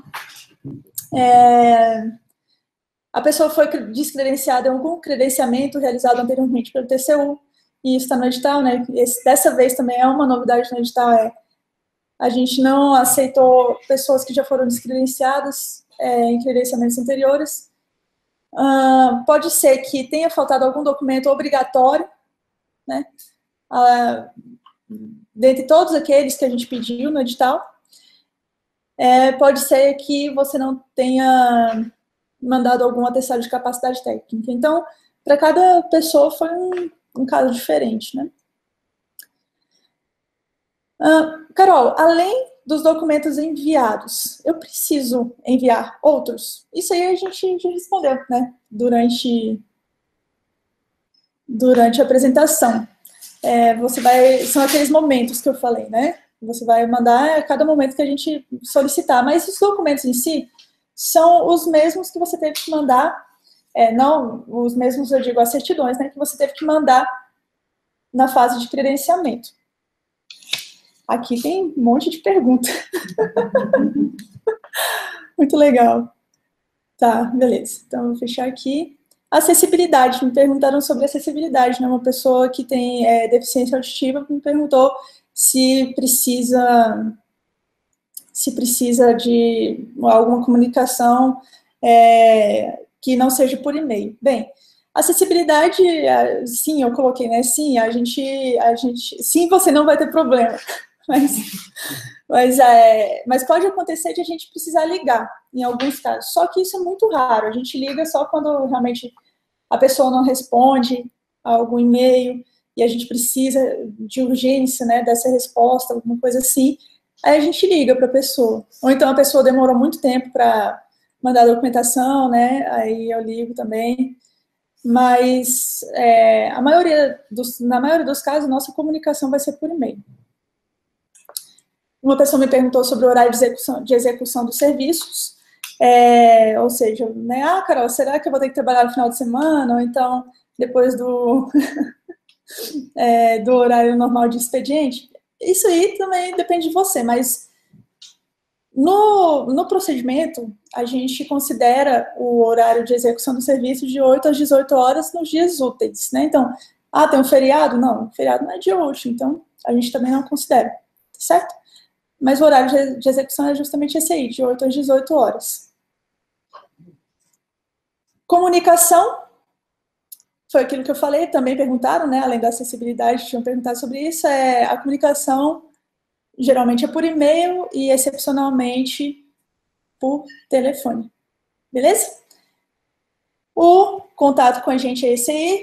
a pessoa foi descredenciada em algum credenciamento realizado anteriormente pelo TCU, e isso está no edital, né? Dessa vez também é uma novidade no edital, a gente não aceitou pessoas que já foram descredenciadas em credenciamentos anteriores. Pode ser que tenha faltado algum documento obrigatório, né? Dentre todos aqueles que a gente pediu no edital. Pode ser que você não tenha mandado algum atestado de capacidade técnica. Então, para cada pessoa foi um caso diferente, né? Carol, além dos documentos enviados, eu preciso enviar outros? Isso aí a gente já respondeu, né? Durante a apresentação. São aqueles momentos que eu falei, né? Você vai mandar a cada momento que a gente solicitar, mas os documentos em si são os mesmos que você teve que mandar não os mesmos, eu digo, as certidões, né, que você teve que mandar na fase de credenciamento. Aqui tem um monte de perguntas. Muito legal. Tá, beleza. Então, eu vou fechar aqui. Acessibilidade. Me perguntaram sobre acessibilidade, né? Uma pessoa que tem deficiência auditiva me perguntou se precisa de alguma comunicação que não seja por e-mail. Bem, acessibilidade, sim, eu coloquei, né? Sim, a gente, sim, você não vai ter problema. Mas pode acontecer de a gente precisar ligar, em alguns casos. Só que isso é muito raro. A gente liga só quando realmente a pessoa não responde a algum e-mail e a gente precisa de urgência, né, dessa resposta, alguma coisa assim. Aí a gente liga para a pessoa. Ou então a pessoa demorou muito tempo para mandar a documentação, né? Aí eu ligo também. Mas na maioria dos casos, a nossa comunicação vai ser por e-mail. Uma pessoa me perguntou sobre o horário de execução dos serviços, ou seja, né, Carol, será que eu vou ter que trabalhar no final de semana? Ou então, depois do horário normal de expediente? Isso aí também depende de você, mas no procedimento, a gente considera o horário de execução do serviço de 8 às 18 horas nos dias úteis, né? Então, tem um feriado? Não, feriado não é dia útil, então a gente também não considera, certo? Mas o horário de execução é justamente esse aí, de 8 às 18 horas. Comunicação, foi aquilo que eu falei, também perguntaram, né? Além da acessibilidade, tinham perguntado sobre isso. A comunicação geralmente é por e-mail e, excepcionalmente, por telefone. Beleza? O contato com a gente é esse aí,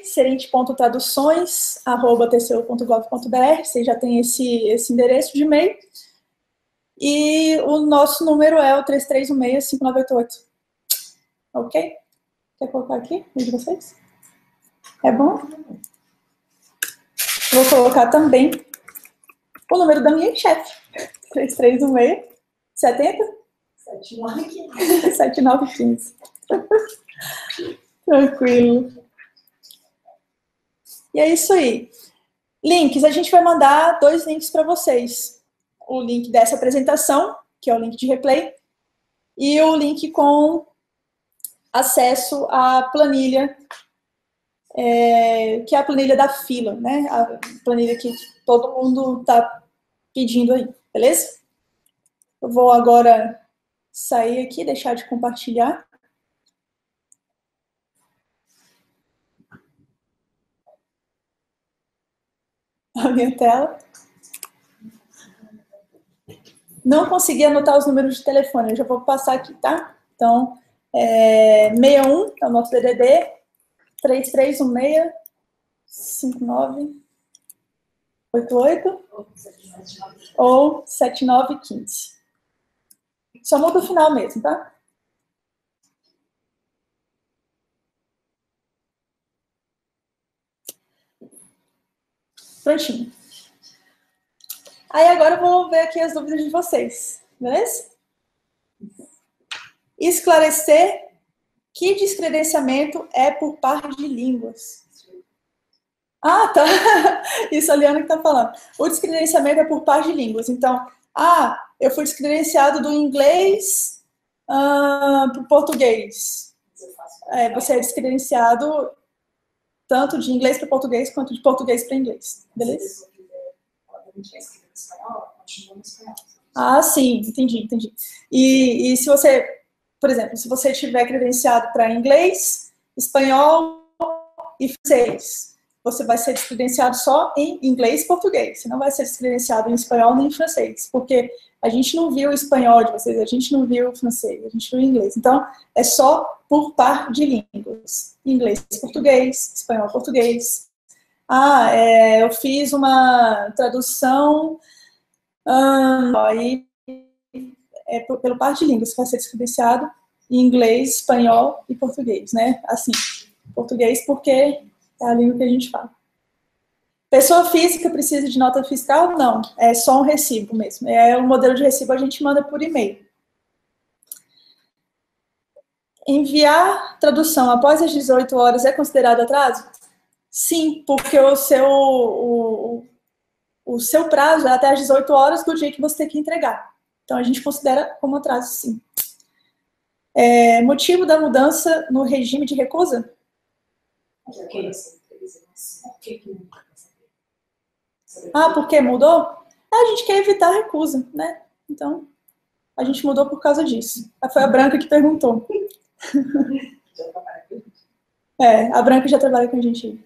serente.traduções@tcu.gov.br. Você já tem esse endereço de e-mail. E o nosso número é o 3316-5988. Ok? Quer colocar aqui, de vocês? É bom? Vou colocar também o número da minha chefe. 3316-70? 7915. Tranquilo. E é isso aí. Links, a gente vai mandar 2 links para vocês. O link dessa apresentação, que é o link de replay, e o link com acesso à planilha, que é a planilha da fila, né? A planilha que todo mundo está pedindo aí, beleza? Eu vou agora sair aqui, deixar de compartilhar a minha tela. Não consegui anotar os números de telefone, eu já vou passar aqui, tá? Então, 61 é o nosso DDD, 3316-5988 ou 7915. Só muda o final mesmo, tá? Prontinho. Aí agora eu vou ver aqui as dúvidas de vocês, beleza? Esclarecer que descredenciamento é por par de línguas. Tá. Isso a Liana que tá falando. O descredenciamento é por par de línguas. Então, eu fui descredenciado do inglês para o português. Você é descredenciado tanto de inglês para português quanto de português para inglês. Beleza? Sim, entendi. E se você, por exemplo, se você tiver credenciado para inglês, espanhol e francês, você vai ser descredenciado só em inglês e português. Você não vai ser descredenciado em espanhol nem em francês, porque a gente não viu o espanhol de vocês, a gente não viu o francês, a gente viu o inglês. Então, é só por par de línguas. Inglês, português, espanhol, português. Eu fiz uma tradução, aí pelo par de línguas, que vai ser descredenciado em inglês, espanhol e português, né? Assim, português porque é a língua que a gente fala. Pessoa física precisa de nota fiscal? Não, é só um recibo mesmo. O modelo de recibo a gente manda por e-mail. Enviar tradução após as 18 horas é considerado atraso? Sim, porque o seu prazo é até as 18 horas do dia que você tem que entregar. Então, a gente considera como atraso, sim. Motivo da mudança no regime de recusa? Por que mudou? A gente quer evitar recusa, né? Então, a gente mudou por causa disso. Foi a Branca que perguntou. A Branca já trabalha com a gente.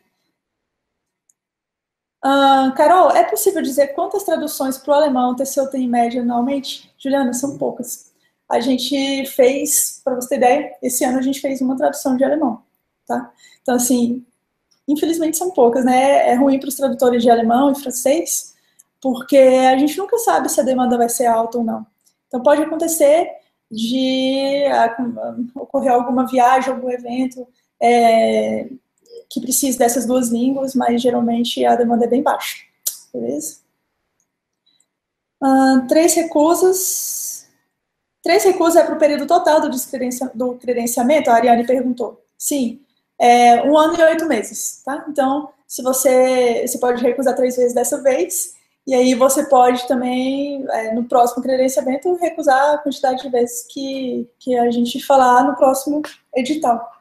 Carol, é possível dizer quantas traduções para o alemão o TCU tem em média anualmente? Juliana, são poucas. A gente fez, para você ter ideia, esse ano a gente fez uma tradução de alemão, tá? Então, assim, infelizmente são poucas, né? É ruim para os tradutores de alemão e francês, porque a gente nunca sabe se a demanda vai ser alta ou não. Então, pode acontecer de ocorrer alguma viagem, algum evento que precise dessas duas línguas, mas geralmente a demanda é bem baixa, beleza? 3 recusas. 3 recusas é para o período total do credenciamento? A Ariane perguntou. Sim, 1 ano e 8 meses, tá? Então, se você pode recusar 3 vezes dessa vez, e aí você pode também, no próximo credenciamento, recusar a quantidade de vezes que a gente falar no próximo edital.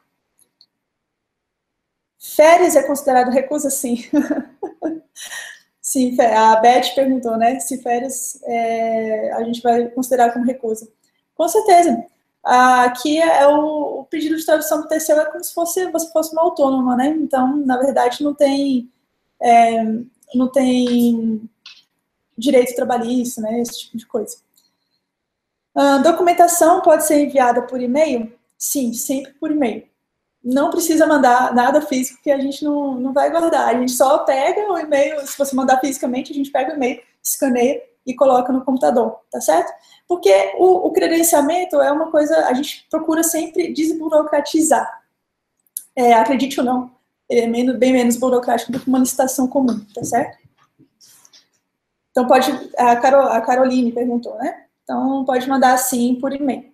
Férias é considerado recusa? Sim. Sim, a Beth perguntou, né? Se férias a gente vai considerar como recusa. Com certeza. Aqui o pedido de tradução do TCU é como se você fosse uma autônoma, né? Então, na verdade, não tem direito trabalhista, né? Esse tipo de coisa. Documentação pode ser enviada por e-mail? Sim, sempre por e-mail. Não precisa mandar nada físico, que a gente não vai guardar. A gente só pega o e-mail, se você mandar fisicamente, a gente pega o e-mail, escaneia e coloca no computador, tá certo? Porque o credenciamento é uma coisa, a gente procura sempre desburocratizar. Acredite ou não, ele é bem menos burocrático do que uma licitação comum, tá certo? Então, a Caroline perguntou, né? Então, pode mandar sim por e-mail.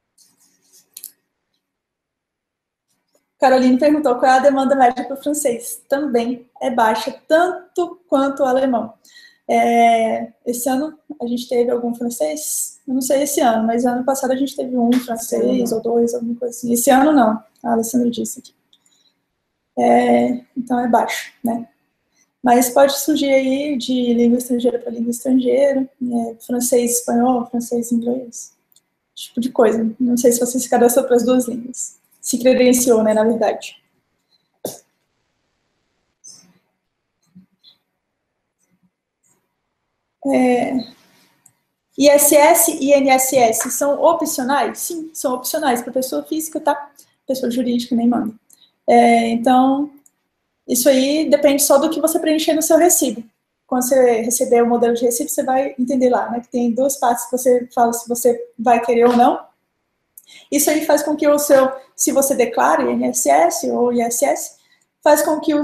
Caroline perguntou qual é a demanda média para o francês. Também é baixa, tanto quanto o alemão. Esse ano a gente teve algum francês? Eu não sei esse ano, mas ano passado a gente teve um francês ou 2, alguma coisa assim. Esse ano não, a Alessandra disse aqui. Então é baixo, né? Mas pode surgir aí de língua estrangeira para língua estrangeira, francês, espanhol, francês, inglês, esse tipo de coisa. Não sei se você se cadastrou para as 2 línguas. Se credenciou, né, na verdade. ISS e INSS são opcionais? Sim, são opcionais para pessoa física, tá? Pessoa jurídica nem manda. Então, isso aí depende só do que você preencher no seu recibo. Quando você receber o modelo de recibo, você vai entender lá, né? Que tem 2 partes que você fala se você vai querer ou não. Isso aí faz com que se você declara INSS ou ISS, faz com que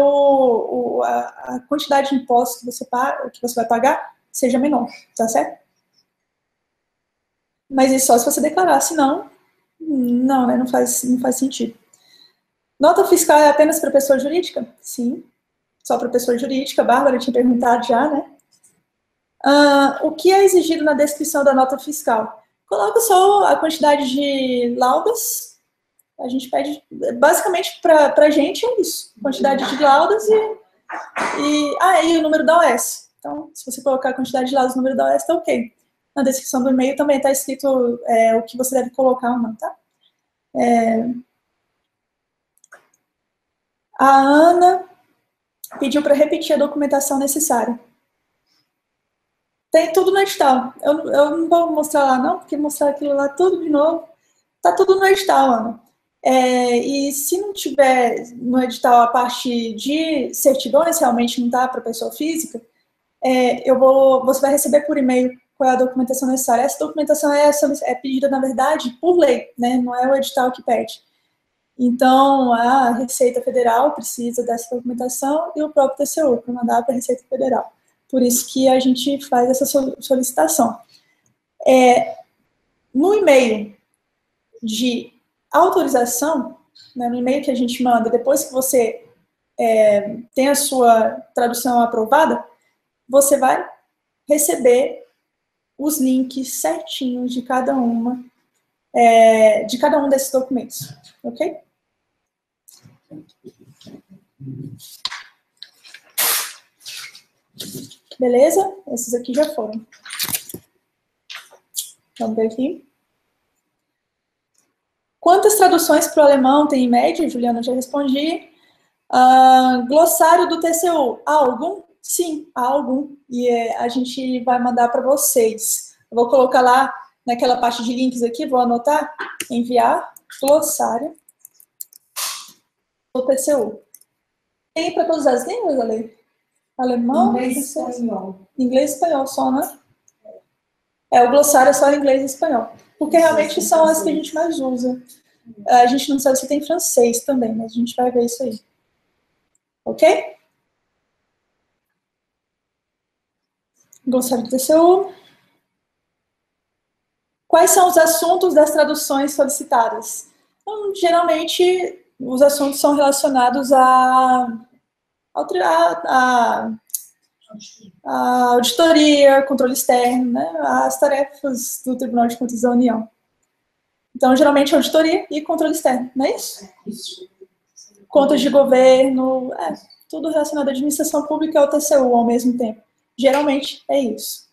a quantidade de impostos que você vai pagar seja menor, tá certo? Mas isso só se você declarar, senão, não, né? Não faz sentido. Nota fiscal é apenas para pessoa jurídica? Sim, só para pessoa jurídica. A Bárbara tinha perguntado já, né? O que é exigido na descrição da nota fiscal? Coloca só a quantidade de laudas. A gente pede, basicamente, para a gente é isso. Quantidade de laudas e o número da OS. Então, se você colocar a quantidade de laudas e o número da OS, tá ok. Na descrição do e-mail também está escrito o que você deve colocar ou não, tá? A Ana pediu para repetir a documentação necessária. Tem tudo no edital. Eu não vou mostrar lá, não, porque mostrar aquilo lá tudo de novo. Tá tudo no edital, Ana. E se não tiver no edital a parte de certidões, realmente não tá para pessoa física, você vai receber por e-mail qual é a documentação necessária. Essa documentação é pedida, na verdade, por lei, né? Não é o edital que pede. Então, a Receita Federal precisa dessa documentação e o próprio TCU para mandar para a Receita Federal. Por isso que a gente faz essa solicitação. No e-mail de autorização, né, no e-mail que a gente manda, depois que você tem a sua tradução aprovada, você vai receber os links certinhos de cada um desses documentos, ok? Beleza? Esses aqui já foram. Vamos ver aqui. Quantas traduções para o alemão tem em média? Juliana, já respondi. Glossário do TCU. Há algum? Sim, há algum. E a gente vai mandar para vocês. Eu vou colocar lá naquela parte de links aqui, vou anotar, enviar glossário do TCU. Tem para todas as línguas, Ale? Alemão? Inglês e espanhol. Inglês e espanhol só, né? O glossário é só em inglês e espanhol. Porque realmente são as que a gente mais usa. A gente não sabe se tem francês também, mas a gente vai ver isso aí. Ok? Glossário do TCU. Quais são os assuntos das traduções solicitadas? Então, geralmente, os assuntos são relacionados a auditoria, controle externo, né? As tarefas do Tribunal de Contas da União. Então, geralmente, auditoria e controle externo, não é isso? Isso. Contas de governo, tudo relacionado à administração pública e ao TCU ao mesmo tempo. Geralmente, é isso.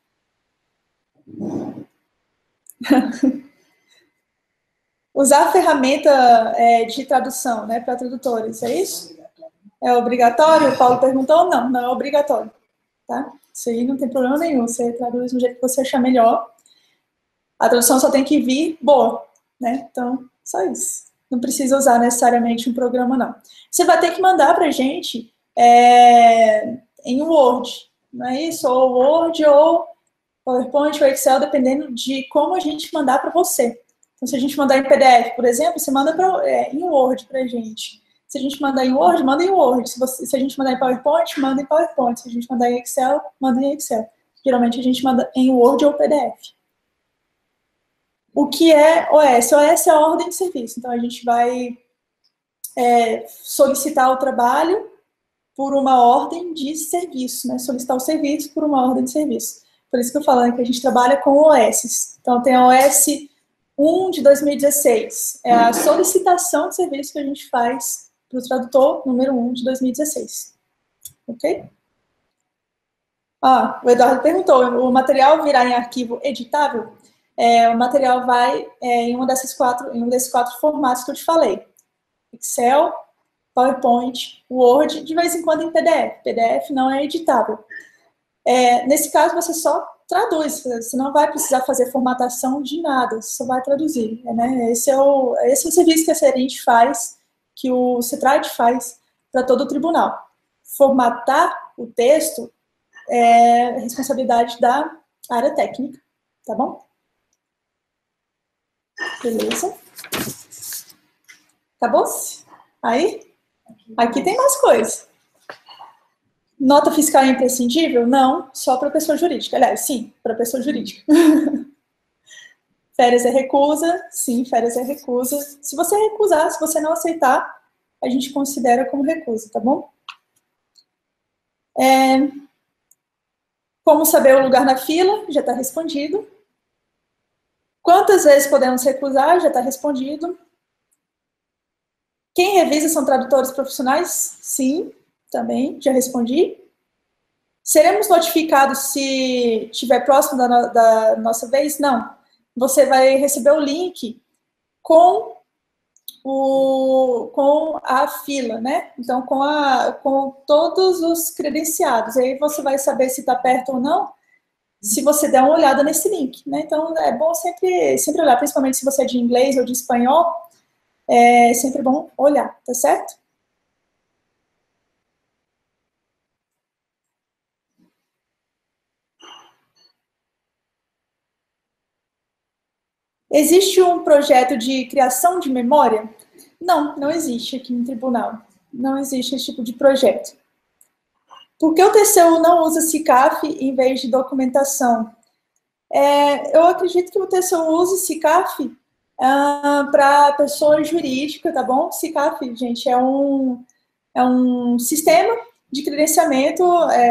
Usar a ferramenta de tradução, né, para tradutores, é isso? É obrigatório? O Paulo perguntou. Não, não é obrigatório. Tá? Isso aí não tem problema nenhum. Você traduz do jeito que você achar melhor. A tradução só tem que vir boa, né? Então, só isso. Não precisa usar necessariamente um programa, não. Você vai ter que mandar para a gente em Word, não é isso? Ou Word, ou PowerPoint, ou Excel, dependendo de como a gente mandar para você. Então, se a gente mandar em PDF, por exemplo, você manda em Word para a gente. Se a gente mandar em Word, manda em Word. Se a gente mandar em PowerPoint, manda em PowerPoint. Se a gente mandar em Excel, manda em Excel. Geralmente a gente manda em Word ou PDF. O que é OS? OS é a ordem de serviço. Então, a gente vai solicitar o trabalho por uma ordem de serviço, né? Solicitar o serviço por uma ordem de serviço. Por isso que eu falo que a gente trabalha com OS. Então, tem a OS 1 de 2016. É a solicitação de serviço que a gente faz para o tradutor número 1 de 2016. Ok? O Eduardo perguntou, o material virá em arquivo editável? O material vai em um desses quatro formatos que eu te falei. Excel, PowerPoint, Word, de vez em quando em PDF. PDF não é editável. Nesse caso, você só traduz, você não vai precisar fazer formatação de nada, você só vai traduzir. Né? Esse é o serviço que a Serente faz, que o CETRAD faz para todo o tribunal. Formatar o texto é responsabilidade da área técnica, tá bom? Beleza? Acabou-se? Aí? Aqui tem mais coisa. Nota fiscal é imprescindível? Não, só para pessoa jurídica. Aliás, sim, para pessoa jurídica. Férias é recusa? Sim, férias é recusa. Se você recusar, se você não aceitar, a gente considera como recusa, tá bom? Como saber o lugar na fila? Já está respondido. Quantas vezes podemos recusar? Já está respondido. Quem revisa são tradutores profissionais? Sim, também, já respondi. Seremos notificados se estiver próximo da nossa vez? Não. Você vai receber o link com a fila, né? Então, com todos os credenciados. Aí você vai saber se está perto ou não, se você der uma olhada nesse link, né? Então, é bom sempre olhar, principalmente se você é de inglês ou de espanhol, é sempre bom olhar, tá certo? Existe um projeto de criação de memória? Não, não existe aqui no tribunal. Não existe esse tipo de projeto. Por que o TCU não usa SICAF em vez de documentação? Eu acredito que o TCU use SICAF para pessoa jurídica, tá bom? SICAF, gente, é um sistema de credenciamento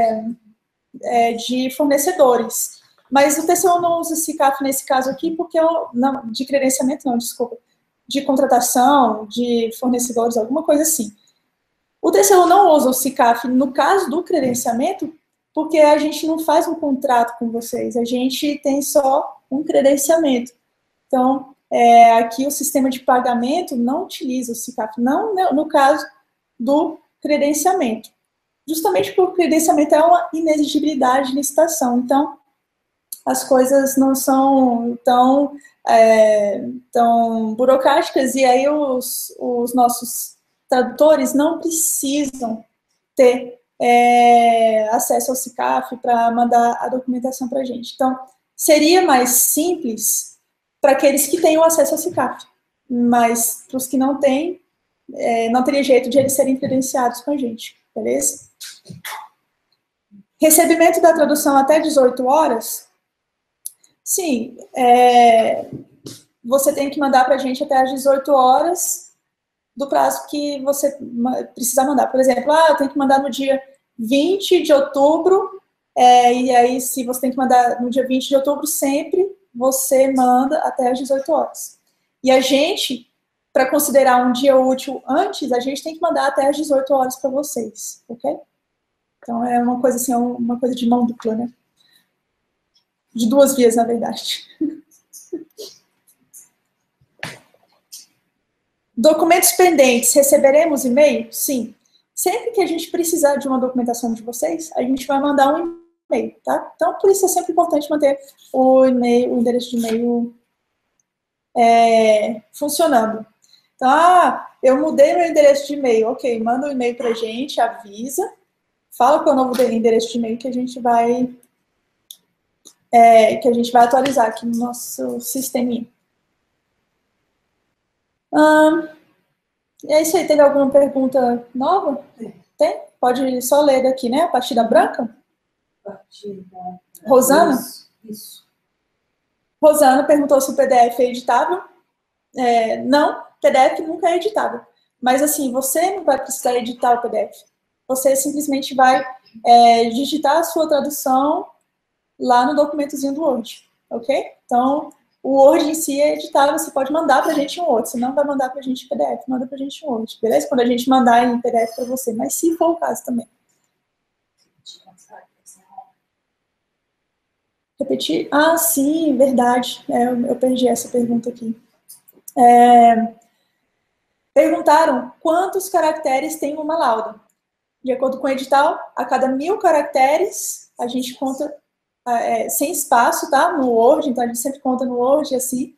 de fornecedores. Mas o TCU não usa SICAF nesse caso aqui, porque não, de credenciamento não, desculpa, de contratação, de fornecedores, alguma coisa assim. O TCU não usa o SICAF no caso do credenciamento, porque a gente não faz um contrato com vocês, a gente tem só um credenciamento. Então, aqui o sistema de pagamento não utiliza o SICAF, não no caso do credenciamento. Justamente porque o credenciamento é uma inexigibilidade de licitação. Então, as coisas não são tão burocráticas, e aí os nossos tradutores não precisam ter acesso ao SICAF para mandar a documentação para a gente. Então, seria mais simples para aqueles que têm o acesso ao SICAF, mas para os que não têm, não teria jeito de eles serem credenciados com a gente, beleza? Recebimento da tradução até 18 horas? Sim, você tem que mandar para a gente até às 18 horas do prazo que você precisa mandar. Por exemplo, eu tenho que mandar no dia 20 de outubro, e aí se você tem que mandar no dia 20 de outubro, sempre você manda até às 18 horas. E a gente, para considerar um dia útil antes, a gente tem que mandar até às 18 horas para vocês, ok? Então, é uma coisa assim, uma coisa de mão dupla, né? De duas vias, na verdade. Documentos pendentes, receberemos e-mail? Sim. Sempre que a gente precisar de uma documentação de vocês, a gente vai mandar um e-mail, tá? Então, por isso é sempre importante manter o e-mail, o endereço de e-mail funcionando. Então, eu mudei meu endereço de e-mail. Ok, manda um e-mail pra gente, avisa, fala qual é o novo endereço de e-mail que a gente vai atualizar aqui no nosso sisteminha. É isso aí, teve alguma pergunta nova? Tem? Pode só ler daqui, né? A partida branca? Rosana? Isso. Rosana perguntou se o PDF é editável. Não, PDF nunca é editável. Mas assim, você não vai precisar editar o PDF. Você simplesmente vai digitar a sua tradução lá no documentozinho do Word, ok? Então, o Word em si é editável, você pode mandar pra gente um Word, você não vai mandar pra gente em PDF, manda pra gente um Word, beleza? Quando a gente mandar em PDF pra você, mas se for o caso também. Repetir? Ah, sim, verdade. Eu perdi essa pergunta aqui. Perguntaram quantos caracteres tem uma lauda. De acordo com o edital, a cada 1000 caracteres, a gente conta sem espaço, tá? No Word, então a gente sempre conta no Word, assim,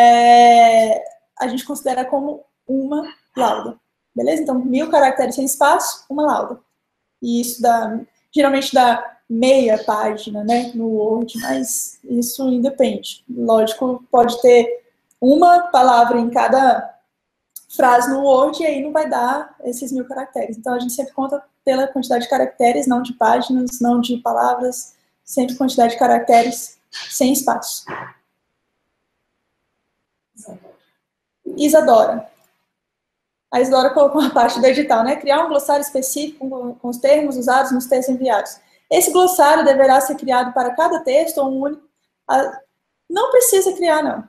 a gente considera como uma lauda, beleza? Então, 1000 caracteres sem espaço, uma lauda. E isso geralmente dá meia página, né, no Word, mas isso independe. Lógico, pode ter uma palavra em cada frase no Word e aí não vai dar esses 1000 caracteres. Então, a gente sempre conta pela quantidade de caracteres, não de páginas, não de palavras, sempre quantidade de caracteres sem espaço. Isadora. A Isadora colocou uma parte do edital, né? Criar um glossário específico com os termos usados nos textos enviados. Esse glossário deverá ser criado para cada texto ou um único... Não precisa criar, não.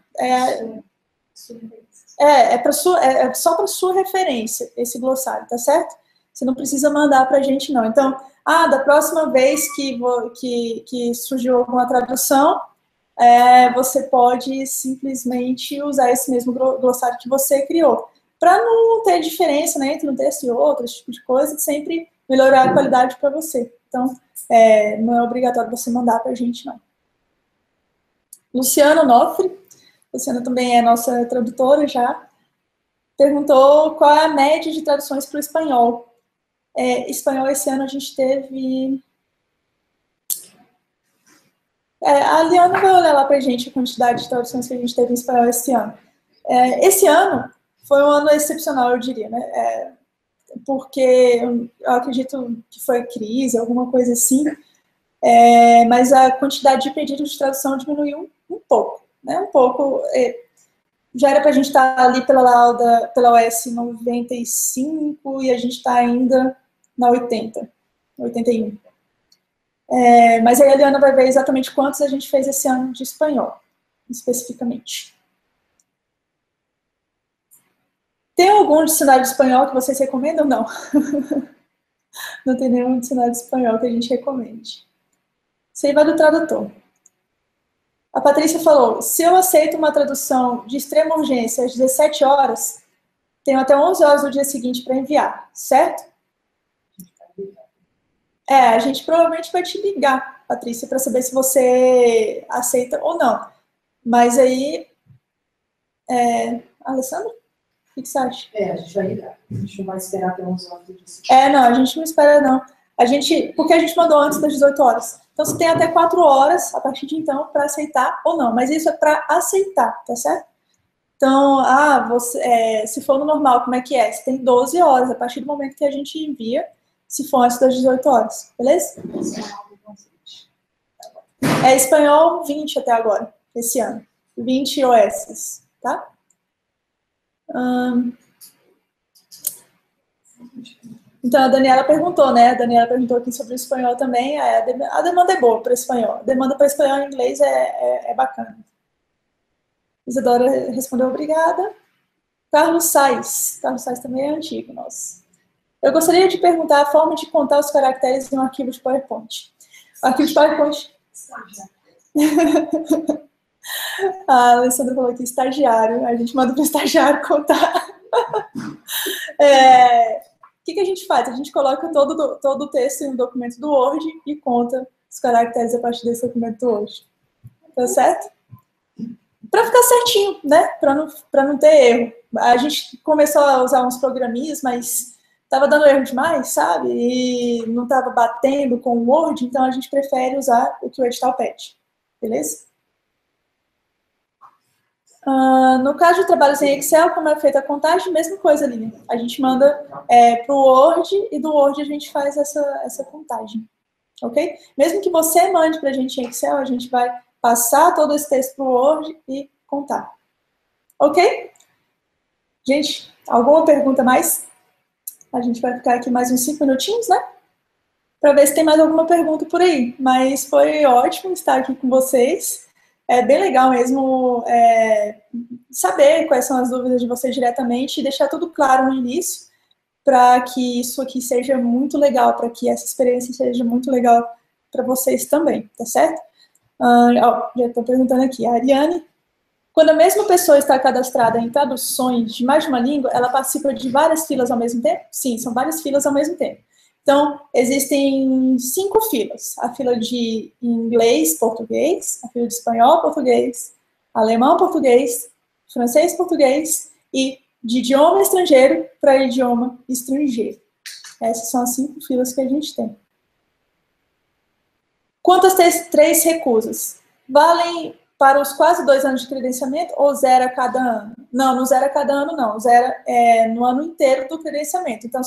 Só para sua referência, esse glossário, tá certo? Você não precisa mandar para a gente, não. Então, da próxima vez que surgiu alguma tradução, você pode simplesmente usar esse mesmo glossário que você criou. Para não ter diferença, né, entre um texto e outro, esse tipo de coisa, sempre melhorar a qualidade para você. Então, não é obrigatório você mandar para a gente, não. Luciana Onofre, Luciana também é nossa tradutora já, perguntou qual é a média de traduções para o espanhol. Espanhol, esse ano a gente teve... a Liana vai olhar lá para a gente a quantidade de traduções que a gente teve em espanhol esse ano. Esse ano foi um ano excepcional, eu diria, né? Porque eu acredito que foi crise, alguma coisa assim, mas a quantidade de pedidos de tradução diminuiu um pouco, né? Um pouco. Já era para a gente estar ali pela OS 95 e a gente está ainda na 80, 81. Mas aí a Eliana vai ver exatamente quantos a gente fez esse ano de espanhol, especificamente. Tem algum dicionário de espanhol que vocês recomendam ou não? Não tem nenhum dicionário de espanhol que a gente recomende. Isso aí vai do tradutor. A Patrícia falou, se eu aceito uma tradução de extrema urgência às 17 horas, tenho até 11 horas do dia seguinte para enviar, certo? A gente provavelmente vai te ligar, Patrícia, para saber se você aceita ou não. Mas aí, Alessandra, o que você acha? A gente vai ligar. A gente não vai esperar até 11 horas do dia seguinte. Não, a gente não espera, não. Porque a gente mandou antes das 18 horas. Então, você tem até 4 horas, a partir de então, para aceitar ou não. Mas isso é para aceitar, tá certo? Então, se for no normal, como é que é? Você tem 12 horas a partir do momento que a gente envia, se for antes das 18 horas, beleza? Espanhol 20 até agora, esse ano. 20 OS, tá? Então, a Daniela perguntou, né? A Daniela perguntou aqui sobre o espanhol também. A demanda é boa para o espanhol. A demanda para espanhol em inglês é bacana. Isadora respondeu, obrigada. Carlos Sais também é antigo, nossa. Eu gostaria de perguntar a forma de contar os caracteres em um arquivo de PowerPoint. O arquivo de PowerPoint... A Alessandra falou aqui, estagiário. A gente manda para o estagiário contar. O que a gente faz? A gente coloca todo o texto em um documento do Word e conta os caracteres a partir desse documento do Word. Tá certo? Para ficar certinho, né? Para não ter erro. A gente começou a usar uns programinhas, mas estava dando erro demais, sabe? E não estava batendo com o Word, então a gente prefere usar o que o edital pede. Beleza? No caso de trabalhos em Excel, como é feita a contagem, mesma coisa, Lívia. A gente manda para o Word e do Word a gente faz essa contagem. Ok? Mesmo que você mande para a gente em Excel, a gente vai passar todo esse texto para o Word e contar. Ok? Gente, alguma pergunta mais? A gente vai ficar aqui mais uns 5 minutinhos, né? Para ver se tem mais alguma pergunta por aí. Mas foi ótimo estar aqui com vocês. É bem legal mesmo saber quais são as dúvidas de vocês diretamente e deixar tudo claro no início para que isso aqui seja muito legal, para que essa experiência seja muito legal para vocês também, tá certo? Já estou perguntando aqui, a Ariane, quando a mesma pessoa está cadastrada em traduções de mais de uma língua, ela participa de várias filas ao mesmo tempo? Sim, são várias filas ao mesmo tempo. Então, existem 5 filas. A fila de inglês, português, a fila de espanhol, português, alemão, português, francês, português e de idioma estrangeiro para idioma estrangeiro. Essas são as 5 filas que a gente tem. Quantas 3 recusas? Valem para os quase 2 anos de credenciamento ou 0 a cada ano? Não, não 0 a cada ano, não. 0 no ano inteiro do credenciamento. Então,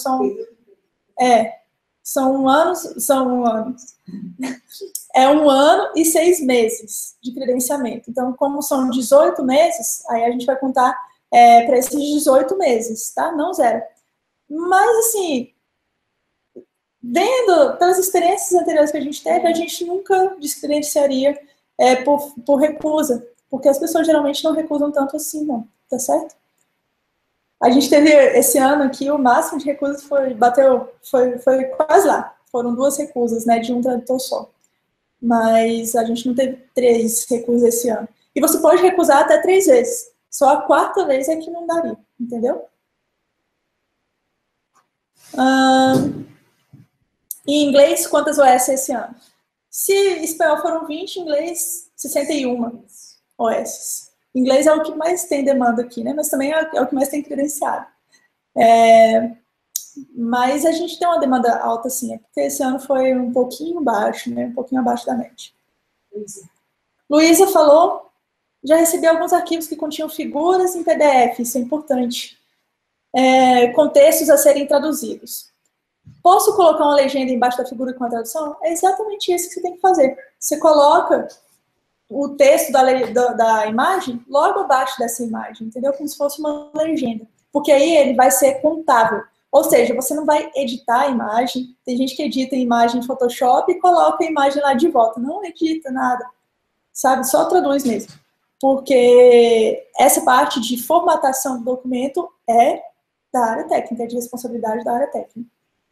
são anos. É 1 ano e 6 meses de credenciamento. Então, como são 18 meses, aí a gente vai contar para esses 18 meses, tá? Não 0. Mas, assim, vendo pelas experiências anteriores que a gente teve, a gente nunca descredenciaria por recusa, porque as pessoas geralmente não recusam tanto assim, não, tá certo? A gente teve esse ano aqui, o máximo de recusas foi quase lá. Foram 2 recusas, né, de um tradutor só. Mas a gente não teve 3 recusas esse ano. E você pode recusar até 3 vezes. Só a 4ª vez é que não daria, entendeu? Em inglês, quantas OS esse ano? Se espanhol foram 20, inglês 61 OS. Inglês é o que mais tem demanda aqui, né? Mas também é o que mais tem credenciado. Mas a gente tem uma demanda alta, sim, porque esse ano foi um pouquinho baixo, né? Um pouquinho abaixo da média. Luísa falou, já recebi alguns arquivos que continham figuras em PDF, isso é importante. Com textos a serem traduzidos. Posso colocar uma legenda embaixo da figura com a tradução? É exatamente isso que você tem que fazer. Você coloca o texto da imagem logo abaixo dessa imagem, entendeu? Como se fosse uma legenda. Porque aí ele vai ser contável. Ou seja, você não vai editar a imagem. Tem gente que edita a imagem em Photoshop e coloca a imagem lá de volta. Não edita nada, sabe? Só traduz mesmo. Porque essa parte de formatação do documento é da área técnica, é de responsabilidade da área técnica.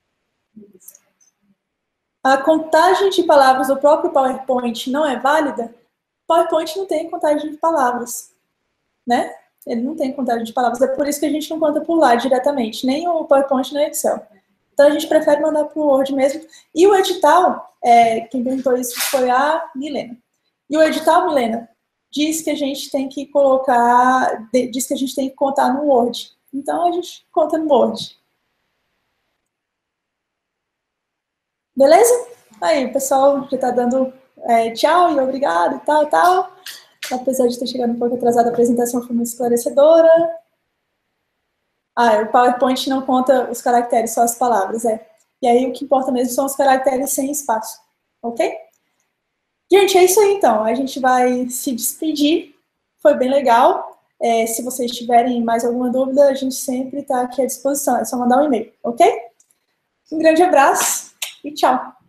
A contagem de palavras do próprio PowerPoint não é válida? PowerPoint não tem contagem de palavras, né? Ele não tem contagem de palavras, é por isso que a gente não conta por lá diretamente, nem o PowerPoint nem o Excel. Então a gente prefere mandar para o Word mesmo. E o edital, quem perguntou isso foi a Milena. E o edital, Milena, diz que a gente tem que colocar, diz que a gente tem que contar no Word. Então a gente conta no Word. Beleza? Aí, o pessoal já está dando tchau e obrigado e tal. Apesar de ter chegado um pouco atrasado, a apresentação foi muito esclarecedora. O PowerPoint não conta os caracteres, só as palavras, E aí o que importa mesmo são os caracteres sem espaço, ok? Gente, é isso aí então. A gente vai se despedir. Foi bem legal. Se vocês tiverem mais alguma dúvida, a gente sempre está aqui à disposição. É só mandar um e-mail, ok? Um grande abraço e tchau!